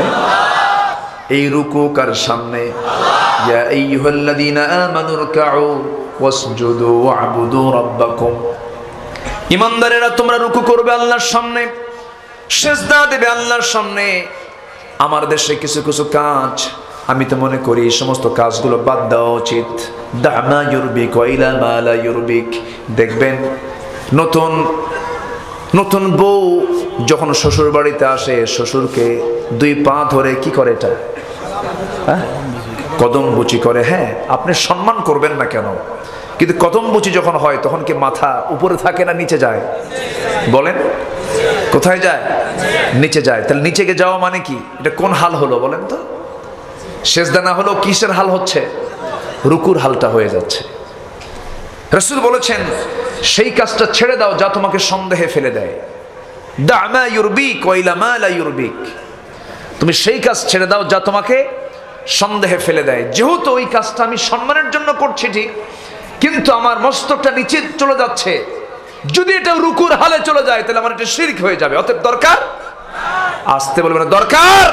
এই রুকু কার সামনে? ইয়া আইয়ুহাল্লাযীনা আমানু রুকউ ওয়াসজুদু ওয়া'বুদু রাব্বাকুম। ঈমানদারেরা তোমরা রুকু করবে আল্লাহর সামনে, সেজদা দেবে আল্লাহর সামনে। আমার দেশে কিছু কিছু কাজ আমি তো মনে করি এই সমস্ত কাজগুলো বাদ দেওয়া উচিত। দা মা ইউরবিক ওয়া ইলা মা লা ইউরবিক। দেখবেন নতুন নতুন বউ যখন শ্বশুর বাড়িতে আসে, শ্বশুরকে দুই পা ধরে কি করে? এটা হ্যাঁ কদম বুচি করে। হ্যাঁ আপনি সম্মান করবেন না কেন, কিন্তু কদম বুচি যখন হয় তখন কি মাথা উপরে থাকে না নিচে যায়? বলেন কোথায় যায়? নিচে যায়। তাহলে নিচে গিয়ে যাওয়া মানে কি? এটা কোন হাল হলো বলেন তো? সেজদা না হলো কিসের হাল হচ্ছে? রুকুর হালটা হয়ে যাচ্ছে। রাসূল বলেছেন সেই কাজটা ছেড়ে দাও যা তোমাকে সন্দেহে ফেলে দেয়। দা মা ইউরবিক ওয়া ইলা মা লা ইউরবিক। তুমি সেই কাজ ছেড়ে দাও যা তোমাকে সন্দেহে ফেলে দেয়। যেহেতু ওই কাজটা আমি সম্মানের জন্য করছি ঠিক, কিন্তু আমার মস্তকটা নিচে চলে যাচ্ছে, যদি এটা রুকুর হালে চলে যায় তাহলে আমার এটা শিরক হয়ে যাবে। অতএব দরকার, আসতে বলবেন না, দরকার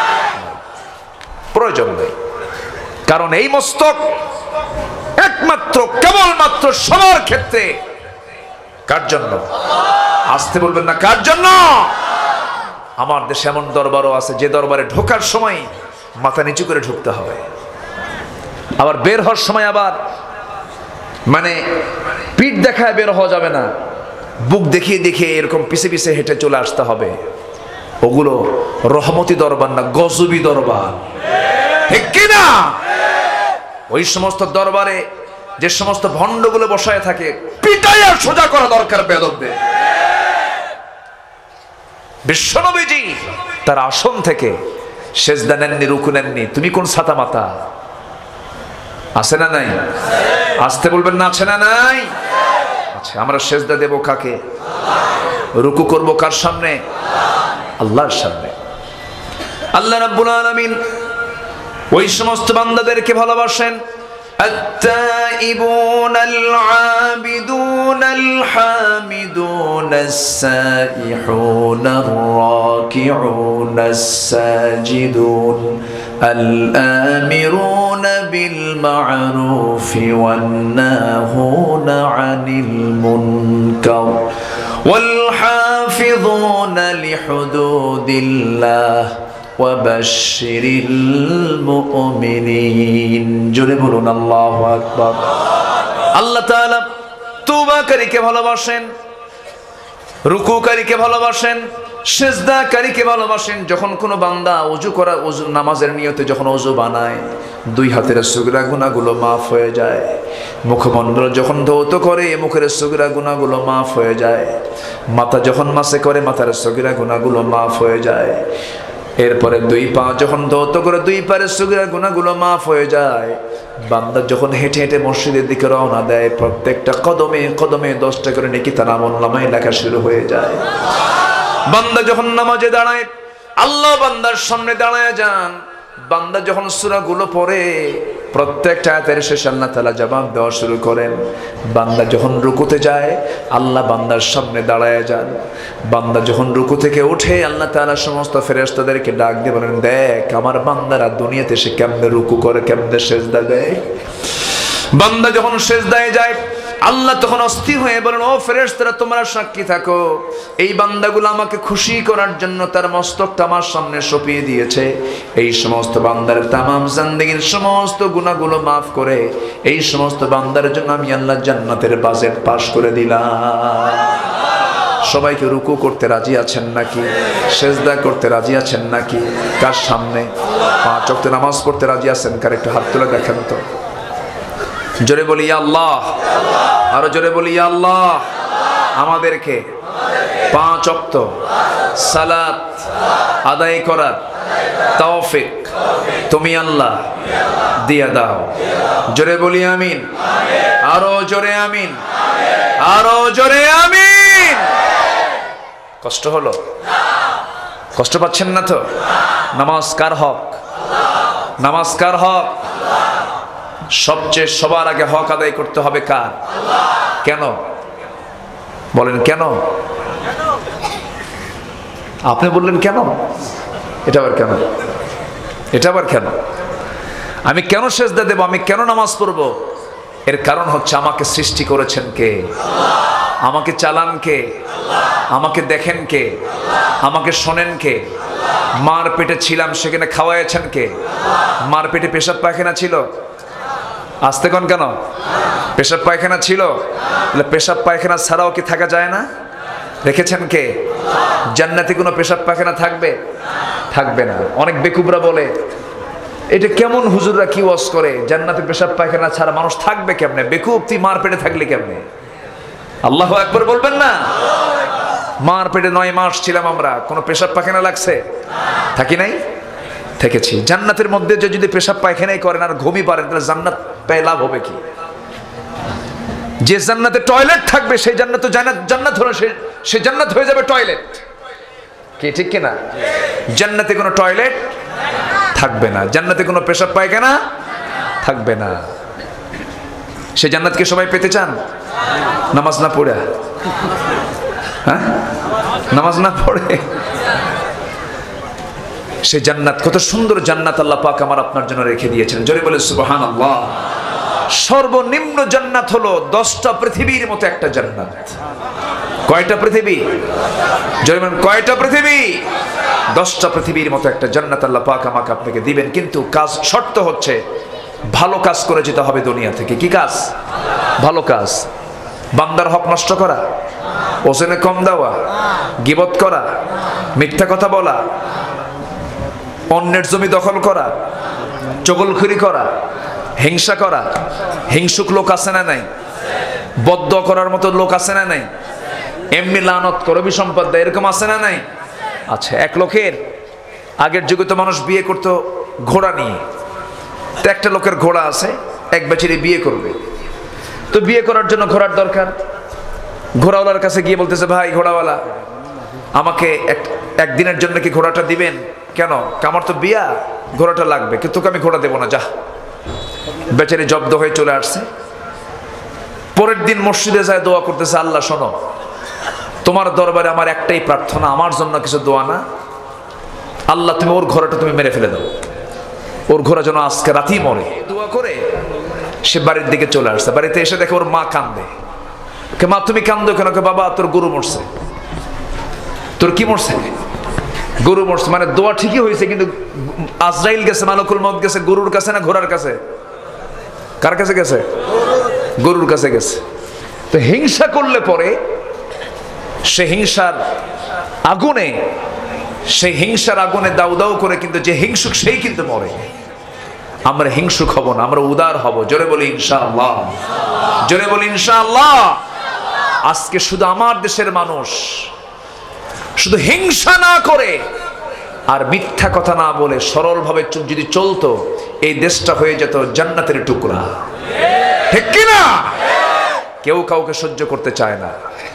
প্রয়োজন নেই। কারণ এই মস্তক একমাত্র কেবলমাত্র সবার ক্ষেত্রে কার জন্য? আসতে বলবেন না, কার জন্য? আমার দেশে এমন দরবারও আছে যে দরবারে ঢোকার সময় মাথা নিচু করে ঢুকতে হবে, আবার বের হওয়ার সময় আবার মানে পিঠ দেখায় বের হওয়া যাবে না, বুক দেখিয়ে দেখিয়ে এরকম পিছে পিছে হেঁটে চলে আসতে হবে। ওগুলো রহমতি দরবার না, গজবি দরবার, ঠিক কিনা? ওই সমস্ত দরবারে যে সমস্ত ভণ্ডগুলো বসায় থাকে পিটাইয়া সোজা করা দরকার বেয়াদবদের। বিশ্বনবীজি তার আসন থেকে সেজদা নেননি, রুকু নেননি। তুমি কোন ছাতা মাতা? আছে না নাই? আসতে বলবেন না, আছে না নাই? আচ্ছা, আমরা সেজদা দেব কাকে? রুকু করব কার সামনে? আল্লাহর সামনে। আল্লাহ রাব্বুল আলামিন ওই সমস্ত বান্দাদেরকে ভালোবাসেন, التائبون العابدون الحامدون السائحون الراكعون الساجدون الآمرون بالمعروف والناهون عن المنكر والحافظون لحدود الله وبشر المؤمنين জোরে বলুন আল্লাহু আকবার। আল্লাহ তাআলা তওবাকারীকে ভালোবাসেন, রুকুকারীকে ভালোবাসেন, সিজদাকারীকে ভালোবাসেন। যখন কোনো বান্দা ওযু করা ওযু নামাজের নিয়তে যখন ওযু বানায়, দুই হাতের সগীরা গুনাহগুলো মাফ হয়ে যায়। মুখমণ্ডল যখন ধৌত করে, মুখের সগীরা গুনাহগুলো মাফ হয়ে যায়। মাথা যখন মাসে করে, মাথার সগীরা গুনাহগুলো মাফ হয়ে যায়। এরপরে দুই পা যখন ধৌত করে, দুই পায়ের সগীরা গুনাহগুলো মাফ হয়ে যায়। বান্দা যখন হেঁটে হেঁটে মসজিদের দিকে রওনা দেয়, প্রত্যেকটা কদমে কদমে দশটা করে নেকি তার আমলনামায় লেখা শুরু হয়ে যায়। বান্দা যখন নামাজে দাঁড়ায়, আল্লাহ বান্দার সামনে দাঁড়ায় যান। বান্দা যখন সূরাগুলো পড়ে, প্রত্যেকটা আয়াতের শেষে আল্লাহ তাআলা জবাব দেওয়া শুরু করেন। বান্দা যখন রুকুতে যায়, আল্লাহ বান্দার সামনে দাঁড়ায় যান। বান্দা যখন রুকু থেকে উঠে, আল্লাহ তাআলা সমস্ত ফেরেশতাদেরকে ডাক দিয়ে বলেন, দেখ আমার বান্দারা দুনিয়াতে সে কেমনে রুকু করে, কেমনে সেজদা দেয়। বান্দা যখন সেজদায় যায়, আল্লাহ তখন অস্থির হয়ে বলেন, ও ফেরেশতারা তোমরা সাক্ষী থাকো, এই বান্দাগুলো আমাকে খুশি করার জন্য তার মস্তকটা আমার সামনে সঁপিয়ে দিয়েছে। এই সমস্ত বান্দার তামাম জিন্দেগীর সমস্ত গুনাহগুলো মাফ করে এই সমস্ত বান্দার জন্য আমি আল্লাহ জান্নাতের বাজেট পাস করে দিলাম। সবাইকে রুকু করতে রাজি আছেন নাকি? সেজদা করতে রাজি আছেন নাকি? কার সামনে? পাঁচ ওয়াক্ত নামাজ পড়তে রাজি আছেন কার? একটু হাত তুলে দেখেন তো। জোরে বলি ইয়া আল্লাহ, আরো জোরে বলি ইয়া আল্লাহ। আমাদেরকে পাঁচ ওয়াক্ত সালাত আদায় করার তৌফিক তুমি আল্লাহ দিয়া দাও। জোরে বলি আমিন, আরো জোরে আমিন, আরো জোরে আমিন। কষ্ট হলো? কষ্ট পাচ্ছেন না তো? নামাজ কার হক? নামাজ কার হক? সবচেয়ে সবার আগে হক আদায় করতে হবে কার? কেন বলেন? কেন? আপনি বললেন কেন? এটা আবার কেন? এটা আবার কেন? আমি কেন সেজদা দেব? আমি কেন নামাজ পড়ব? এর কারণ হচ্ছে আমাকে সৃষ্টি করেছেন কে? আমাকে চালান কে? আমাকে দেখেন কে? আমাকে শোনেন কে? মার পেটে ছিলাম, সেখানে খাওয়াইছেন কে? মার পেটে পেশাব পায়খানা ছিল? আসতে কোন কেন? পেশাব পায়খানা ছিল? পেশাব পায়খানা ছাড়াও কি থাকা যায় না? রেখেছেন কে? জান্নাতে কোনো পেশাব পায়খানা থাকবে? থাকবে না। অনেক বেকুবরা বলে, এটা কেমন হুজুররা কি ওয়াজ করে, জান্নাতে পেশাব পায়খানা ছাড়া মানুষ থাকবে কেমনে? বেকুব, তুই মার পেটে থাকলে কেমনে? আল্লাহু আকবার বলবেন না? মার পেটে নয় মাস ছিলাম আমরা, কোনো পেশাব পায়খানা লাগছে? থাকি নাই? থেকেছি। জান্নাতের মধ্যে যদি পেশাব পায়খানাই করেন আর ঘুমিয়ে পারেন, তাহলে জান্নাত পেয়ে লাভ হবে কি? যে জান্নাতে টয়লেট থাকবে সেই জান্নাত জান্নাত জান্নাত হলো সে জান্নাত হয়ে যাবে টয়লেট। কি ঠিক কিনা? জান্নাতে কোনো টয়লেট থাকবে না, জান্নাতে কোনো পেশাব পায়খানা থাকবে না। সে জান্নাতকে সবাই পেতে চান? নামাজ না পড়ে? হ্যাঁ, নামাজ না পড়ে সে জান্নাত, কত সুন্দর জান্নাত আল্লাহ পাক আমার আপনার জন্য রেখে দিয়েছেন। জোরে বলে সুবহানাল্লাহ। সর্বনিম্ন জান্নাত হলো দশটা পৃথিবীর মতো একটা জান্নাত। কয়টা পৃথিবী? জোরে বলেন, কয়টা পৃথিবী? দশটা পৃথিবীর মতো একটা জান্নাত আল্লাহ পাক আমাকে আপনাকে দিবেন। কিন্তু কাজ, শর্ত হচ্ছে ভালো কাজ করে যেতে হবে দুনিয়া থেকে। কি কাজ? ভালো কাজ। বান্দার হক নষ্ট করা, ওজনে কম দেওয়া, গীবত করা, মিথ্যা কথা বলা, অন্যের জমি দখল করা, চগলখুরি করা, হিংসা করা। হিংসুক লোক আছে না নাই? বদদোয়া করার মতো লোক আছে না নাই? এমনি লানত করবি সম্পদ দেয়, এরকম আছে না নাই? আচ্ছা, এক লোকের আগের যুগে তো মানুষ বিয়ে করতো ঘোড়া নিয়ে। তো একটা লোকের ঘোড়া আছে, এক বেচারি বিয়ে করবে, তো বিয়ে করার জন্য ঘোড়ার দরকার। ঘোড়াওয়ালার কাছে গিয়ে বলতেছে, ভাই ঘোড়াওয়ালা, আমাকে এক একদিনের জন্য কি ঘোড়াটা দিবেন? কেন? আমার তো বিয়া, ঘোড়াটা লাগবে, কিন্তু তোকে আমি ঘোড়া দেবো না, যা। বেচারি জব্দ হয়ে চলে আসছে। পরের দিন মসজিদে যায় দোয়া করতেছে, আল্লাহ শোনো, তোমার দরবারে আমার একটাই প্রার্থনা, আমার জন্য কিছু দোয়া না, আল্লাহ তুমি ওর ঘোড়াটা তুমি মেরে ফেলে দাও, ওর ঘোড়া যেন আজকে রাতেই মরে। দোয়া করে সে বাড়ির দিকে চলে আসছে। বাড়িতে এসে দেখে ওর মা কান্দে। মা তুমি কান্দো কেন? বাবা তোর গরু মরছে। তোর কি মরছে? গরু মরছে। মানে দোয়া ঠিকই হয়েছে, কিন্তু আজরাইল গেছে, মালাকুল মউত গেছে গরুর কাছে না ঘোড়ার কাছে? কার কাছে গেছে? গরুর কাছে গেছে। তো হিংসা করলে পরে সে হিংসার আগুনে, সেই হিংসার আগুনে দাউ দাউ করে, কিন্তু যে হিংসুক সেই কিন্তু মরে। আমরা হিংসুক হব না, আমরা উদার হব। জোরে বলি ইনশাআল্লাহ, জোরে বলি ইনশাআল্লাহ। আজকে শুধু আমার দেশের মানুষ শুধু হিংসা না করে আর মিথ্যা কথা না বলে সরলভাবে যদি চলতো, এই দেশটা হয়ে যেত জান্নাতের টুকরা। ঠিক কিনা? কেউ কাউকে সহ্য করতে চায় না,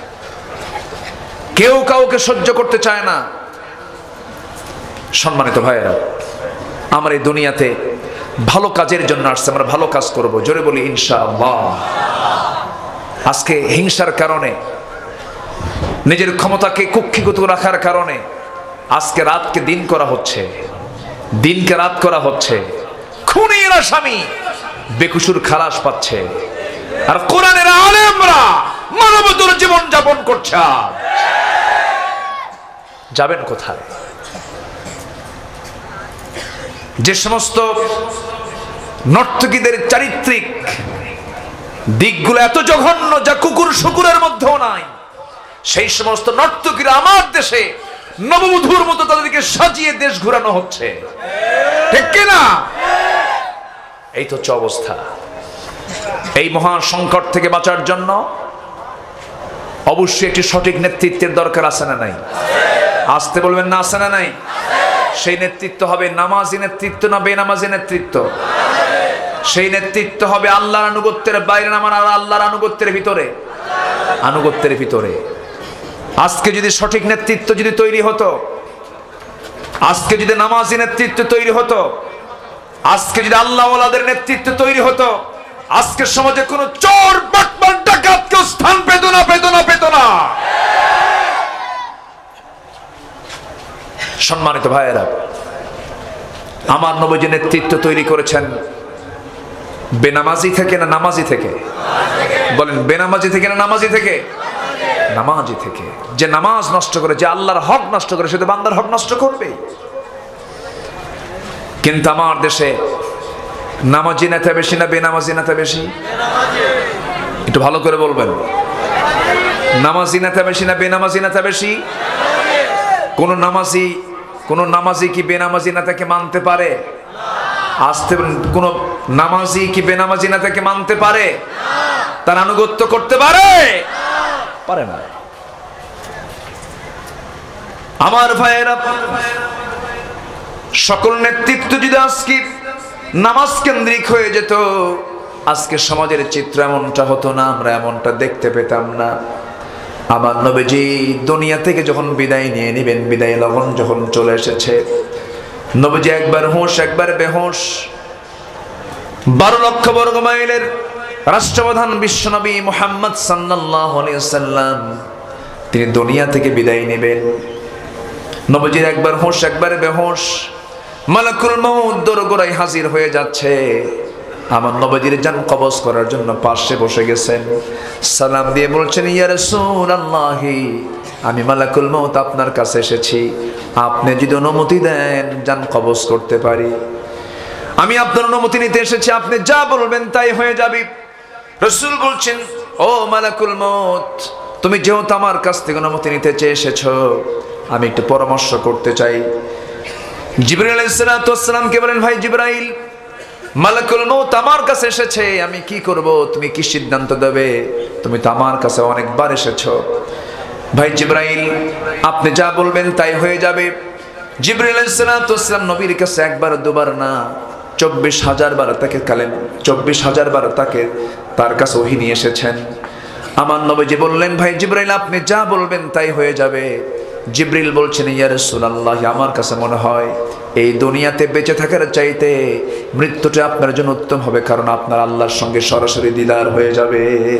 কেউ কাউকে সহ্য করতে চায় না। সম্মানিত ভাইয়েরা, আমরা এই দুনিয়াতে ভালো কাজের জন্য আসছে, আমরা ভালো কাজ করব। জোরে বলি ইনশাআল্লাহ। আজকে হিংসার কারণে, নিজের ক্ষমতাকে কুক্ষিগত রাখার কারণে আজকে রাতকে দিন করা হচ্ছে, দিনকে রাত করা হচ্ছে। খুনির আসামি বেকুসুর খালাস পাচ্ছে, আর কোরআনের আলেমরা মানবতার জীবন যাপন করছে। যাবেন কোথায়? যে সমস্ত নর্তকীদের চারিত্রিক দিকগুলো এত জঘন্য যা কুকুর শুকুরের মধ্যেও নাই, সেই সমস্ত নর্তকীরা আমার দেশে নববধূর মতো তাদেরকে সাজিয়ে দেশ ঘুরানো হচ্ছে। ঠিক কিনা? এই তো হচ্ছে অবস্থা। এই মহা সংকট থেকে বাঁচার জন্য অবশ্যই একটি সঠিক নেতৃত্বের দরকার আছে না নাই? আসতে বলবেন না, আছে না নাই? সেই নেতৃত্ব হবে নামাজি নেতৃত্ব না বেনামাজি নেতৃত্ব? সেই নেতৃত্ব হবে আল্লাহর আনুগত্যের বাইরে নামান আর আল্লাহর আনুগত্যের ভিতরে? আনুগত্যের ভিতরে। আজকে যদি সঠিক নেতৃত্ব যদি তৈরি হতো, আজকে যদি নামাজি নেতৃত্ব তৈরি হতো, আজকে যদি আল্লাহ ওয়ালাদের নেতৃত্ব তৈরি হতো, আজকে সমাজে কোন চোর বাটপার ডাকাত কেউ স্থান পেত না, পেত না, পেত না। সম্মানিত ভাইয়েরা, আমার নবীজি নেতৃত্ব তৈরি করেছেন বেনামাজি থেকে না নামাজি থেকে? বলেন, বেনামাজি থেকে না নামাজি থেকে? নামাজি থেকে। যে নামাজ নষ্ট করে, যে আল্লাহর হক নষ্ট করে, সে তো বান্দার হক নষ্ট করবে। কিন্তু আমার দেশে নামাজি নেতা বেশি না বেনামাজি নেতা বেশি? একটু ভালো করে বলবেন। নামাজি নেতা বেশি না বেনামাজি নেতা বেশি? কোন নামাজি কোন নামাজি কি বেনামাজি নেতাকে মানতে পারে? আসতে কোন নামাজি কি বেনামাজি নেতাকে মানতে পারে? তার আনুগত্য করতে পারে? পারে না। আমার ভাইয়েরা, সকল নেতৃত্ব যদি আজকে নামাজ কেন্দ্রিক হয়ে যেত, আজকে সমাজের চিত্র এমনটা হতো না, আমরা এমনটা দেখতে পেতাম না। আমার নবীজি দুনিয়া থেকে যখন বিদায় নিয়ে নেবেন, বিদায় লগন যখন চলে এসেছে, নবীজি একবার হুঁশ একবার বেহুশ। বারো লক্ষ বর্গ মাইলের রাষ্ট্রপ্রধান বিশ্বনবী মুহাম্মদ সাল্লাল্লাহু আলাইহি ওয়াসাল্লাম তিনি দুনিয়া থেকে বিদায় নেবেন। নবীজির একবার হুঁশ একবার বেহুশ। মালাকুল মউত দোরগোড়ায় হাজির হয়ে যাচ্ছে। আমার নবীজির জান কবজ করার জন্য পাশে বসে গেছেন। সালাম দিয়ে বলছেন, ইয়া রাসূলুল্লাহ, আমি মালাকুল মউত আপনার কাছে এসেছি, আপনি যদি অনুমতি দেন জান কবজ করতে পারি। আমি আপনার অনুমতি নিতে এসেছি, আপনি যা বলবেন তাই হয়ে যাবে। রাসূল বলছেন, ও মালাকুল মউত, তুমি যেহেতু আমার কাছ থেকে অনুমতি নিতে চেয়ে এসেছো, আমি একটু পরামর্শ করতে চাই। জিবরাইল আলাইহিস সালাতু ওয়াস সালামকে বলেন, ভাই জিবরাইল, মালাকুল মউত আমার কাছে এসেছে, আমি কি করব, তুমি কি সিদ্ধান্ত দেবে? তুমি তো আমার কাছে অনেকবার এসেছো। ভাই জিবরাইল, আপনি যা বলবেন তাই হয়ে যাবে। জিবরাইল আলাইহিস সালাতু ওয়াস সালাম নবীর কাছে একবার দুবার না চব্বিশ হাজার বার তাকে কালেম চব্বিশ হাজার বার তাকে তার কাছে ওহী নিয়ে এসেছেন। আমার নবীজি বললেন, ভাই জিবরাইল আপনি যা বলবেন তাই হয়ে যাবে। জিবরিল বলছেন, ইয়া রাসূলুল্লাহ আমার কাছে মনে হয় এই দুনিয়াতে বেঁচে থাকার চাইতে মৃত্যুটা আপনার জন্য উত্তম হবে, কারণ আপনার আল্লাহর সঙ্গে সরাসরি দিদার হয়ে যাবে।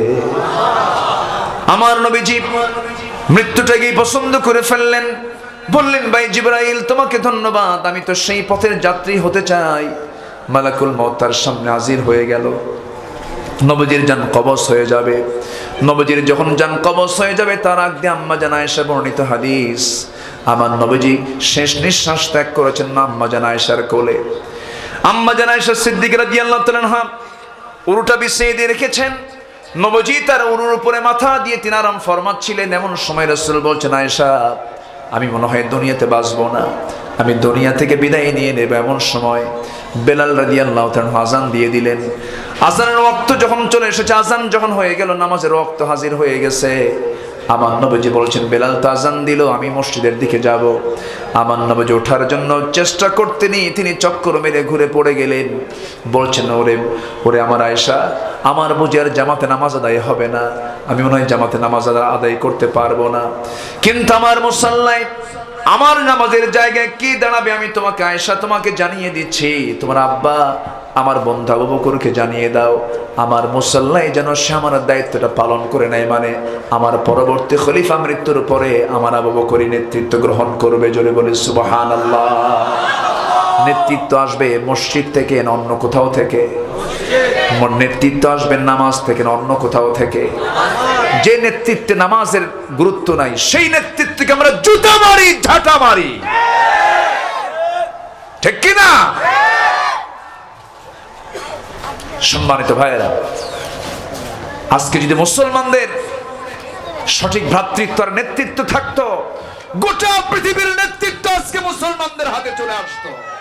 আমার নবীজি মৃত্যুটাকেই পছন্দ করে ফেললেন। বললেন, ভাই জিবরাইল তোমাকে ধন্যবাদ, আমি তো সেই পথের যাত্রী হতে চাই। মালাকুল মউত তার সামনে হাজির হয়ে গেল। নবীজির জান কবজ হয়ে যাবে। নবীজির যখন জান কবজ হয়ে যাবে তার আগে আম্মা জান আয়েশা বর্ণিত হাদিস, আমার নবীজি শেষ নিঃশ্বাস ত্যাগ করেছেন না আম্মা জান আয়েশার কোলে। আম্মা জান আয়েশা সিদ্দিকা রাদিয়াল্লাহু তাআলা আনহা উরুটা বিছিয়ে দিয়ে রেখেছেন। নবীজি তার উরুর উপরে মাথা দিয়ে তিনি আরাম ফরমাচ্ছিলেন। এমন সময় রাসূল বলছেন, আয়েশা আমি মনে হয় দুনিয়াতে বাঁচবো না, আমি দুনিয়া থেকে বিদায় নিয়ে নেব। এমন সময় বেলাল রাদিয়াল্লাহু তাআলা আযান দিয়ে দিলেন। আযানের ওয়াক্ত যখন চলে এসেছে, আযান যখন হয়ে গেল, নামাজের ওয়াক্ত হাজির হয়ে গেছে। আমার নবীজি বলছেন, বেলাল তো আযান দিল, আমি মসজিদের দিকে যাব। আমার নবীজি ওঠার জন্য চেষ্টা করতেনি তিনি চক্কর মেরে ঘুরে পড়ে গেলেন। বলছেন, ওরে ওরে আমার আয়েশা, আমার বুঝি আর জামাতে নামাজ আদায় হবে না, আমি মনে হয় জামাতে নামাজ আদায় করতে পারবো না। কিন্তু আমার মুসাল্লায় আমার নামাজের জায়গায় কি দাঁড়াবে আমি তোমাকে আয়েশা তোমাকে জানিয়ে দিচ্ছি। তোমার আব্বা আমার বন্ধু আবু বকরকে জানিয়ে দাও, আমার মুসাল্লায় যেন সে আমার দায়িত্বটা পালন করে নেয়, মানে আমার পরবর্তী খলিফা মৃত্যুর পরে আমার আবু বকরই নেতৃত্ব গ্রহণ করবে। জোরে বলে সুবহানাল্লাহ। নেতৃত্ব আসবে মসজিদ থেকে না অন্য কোথাও থেকে? নেতৃত্ব আসবে নামাজ থেকে না অন্য কোথাও থেকে? যে নেতৃত্বে নামাজের গুরুত্ব নাই সেই নেতৃত্বকে আমরা জুতা মারি, ঝাঁটা মারি, ঠিক কিনা? সম্মানিত ভাইয়েরা, আজকে যদি মুসলমানদের সঠিক ভ্রাতৃত্ব আর নেতৃত্ব থাকতো, গোটা পৃথিবীর নেতৃত্ব আজকে মুসলমানদের হাতে চলে আসতো।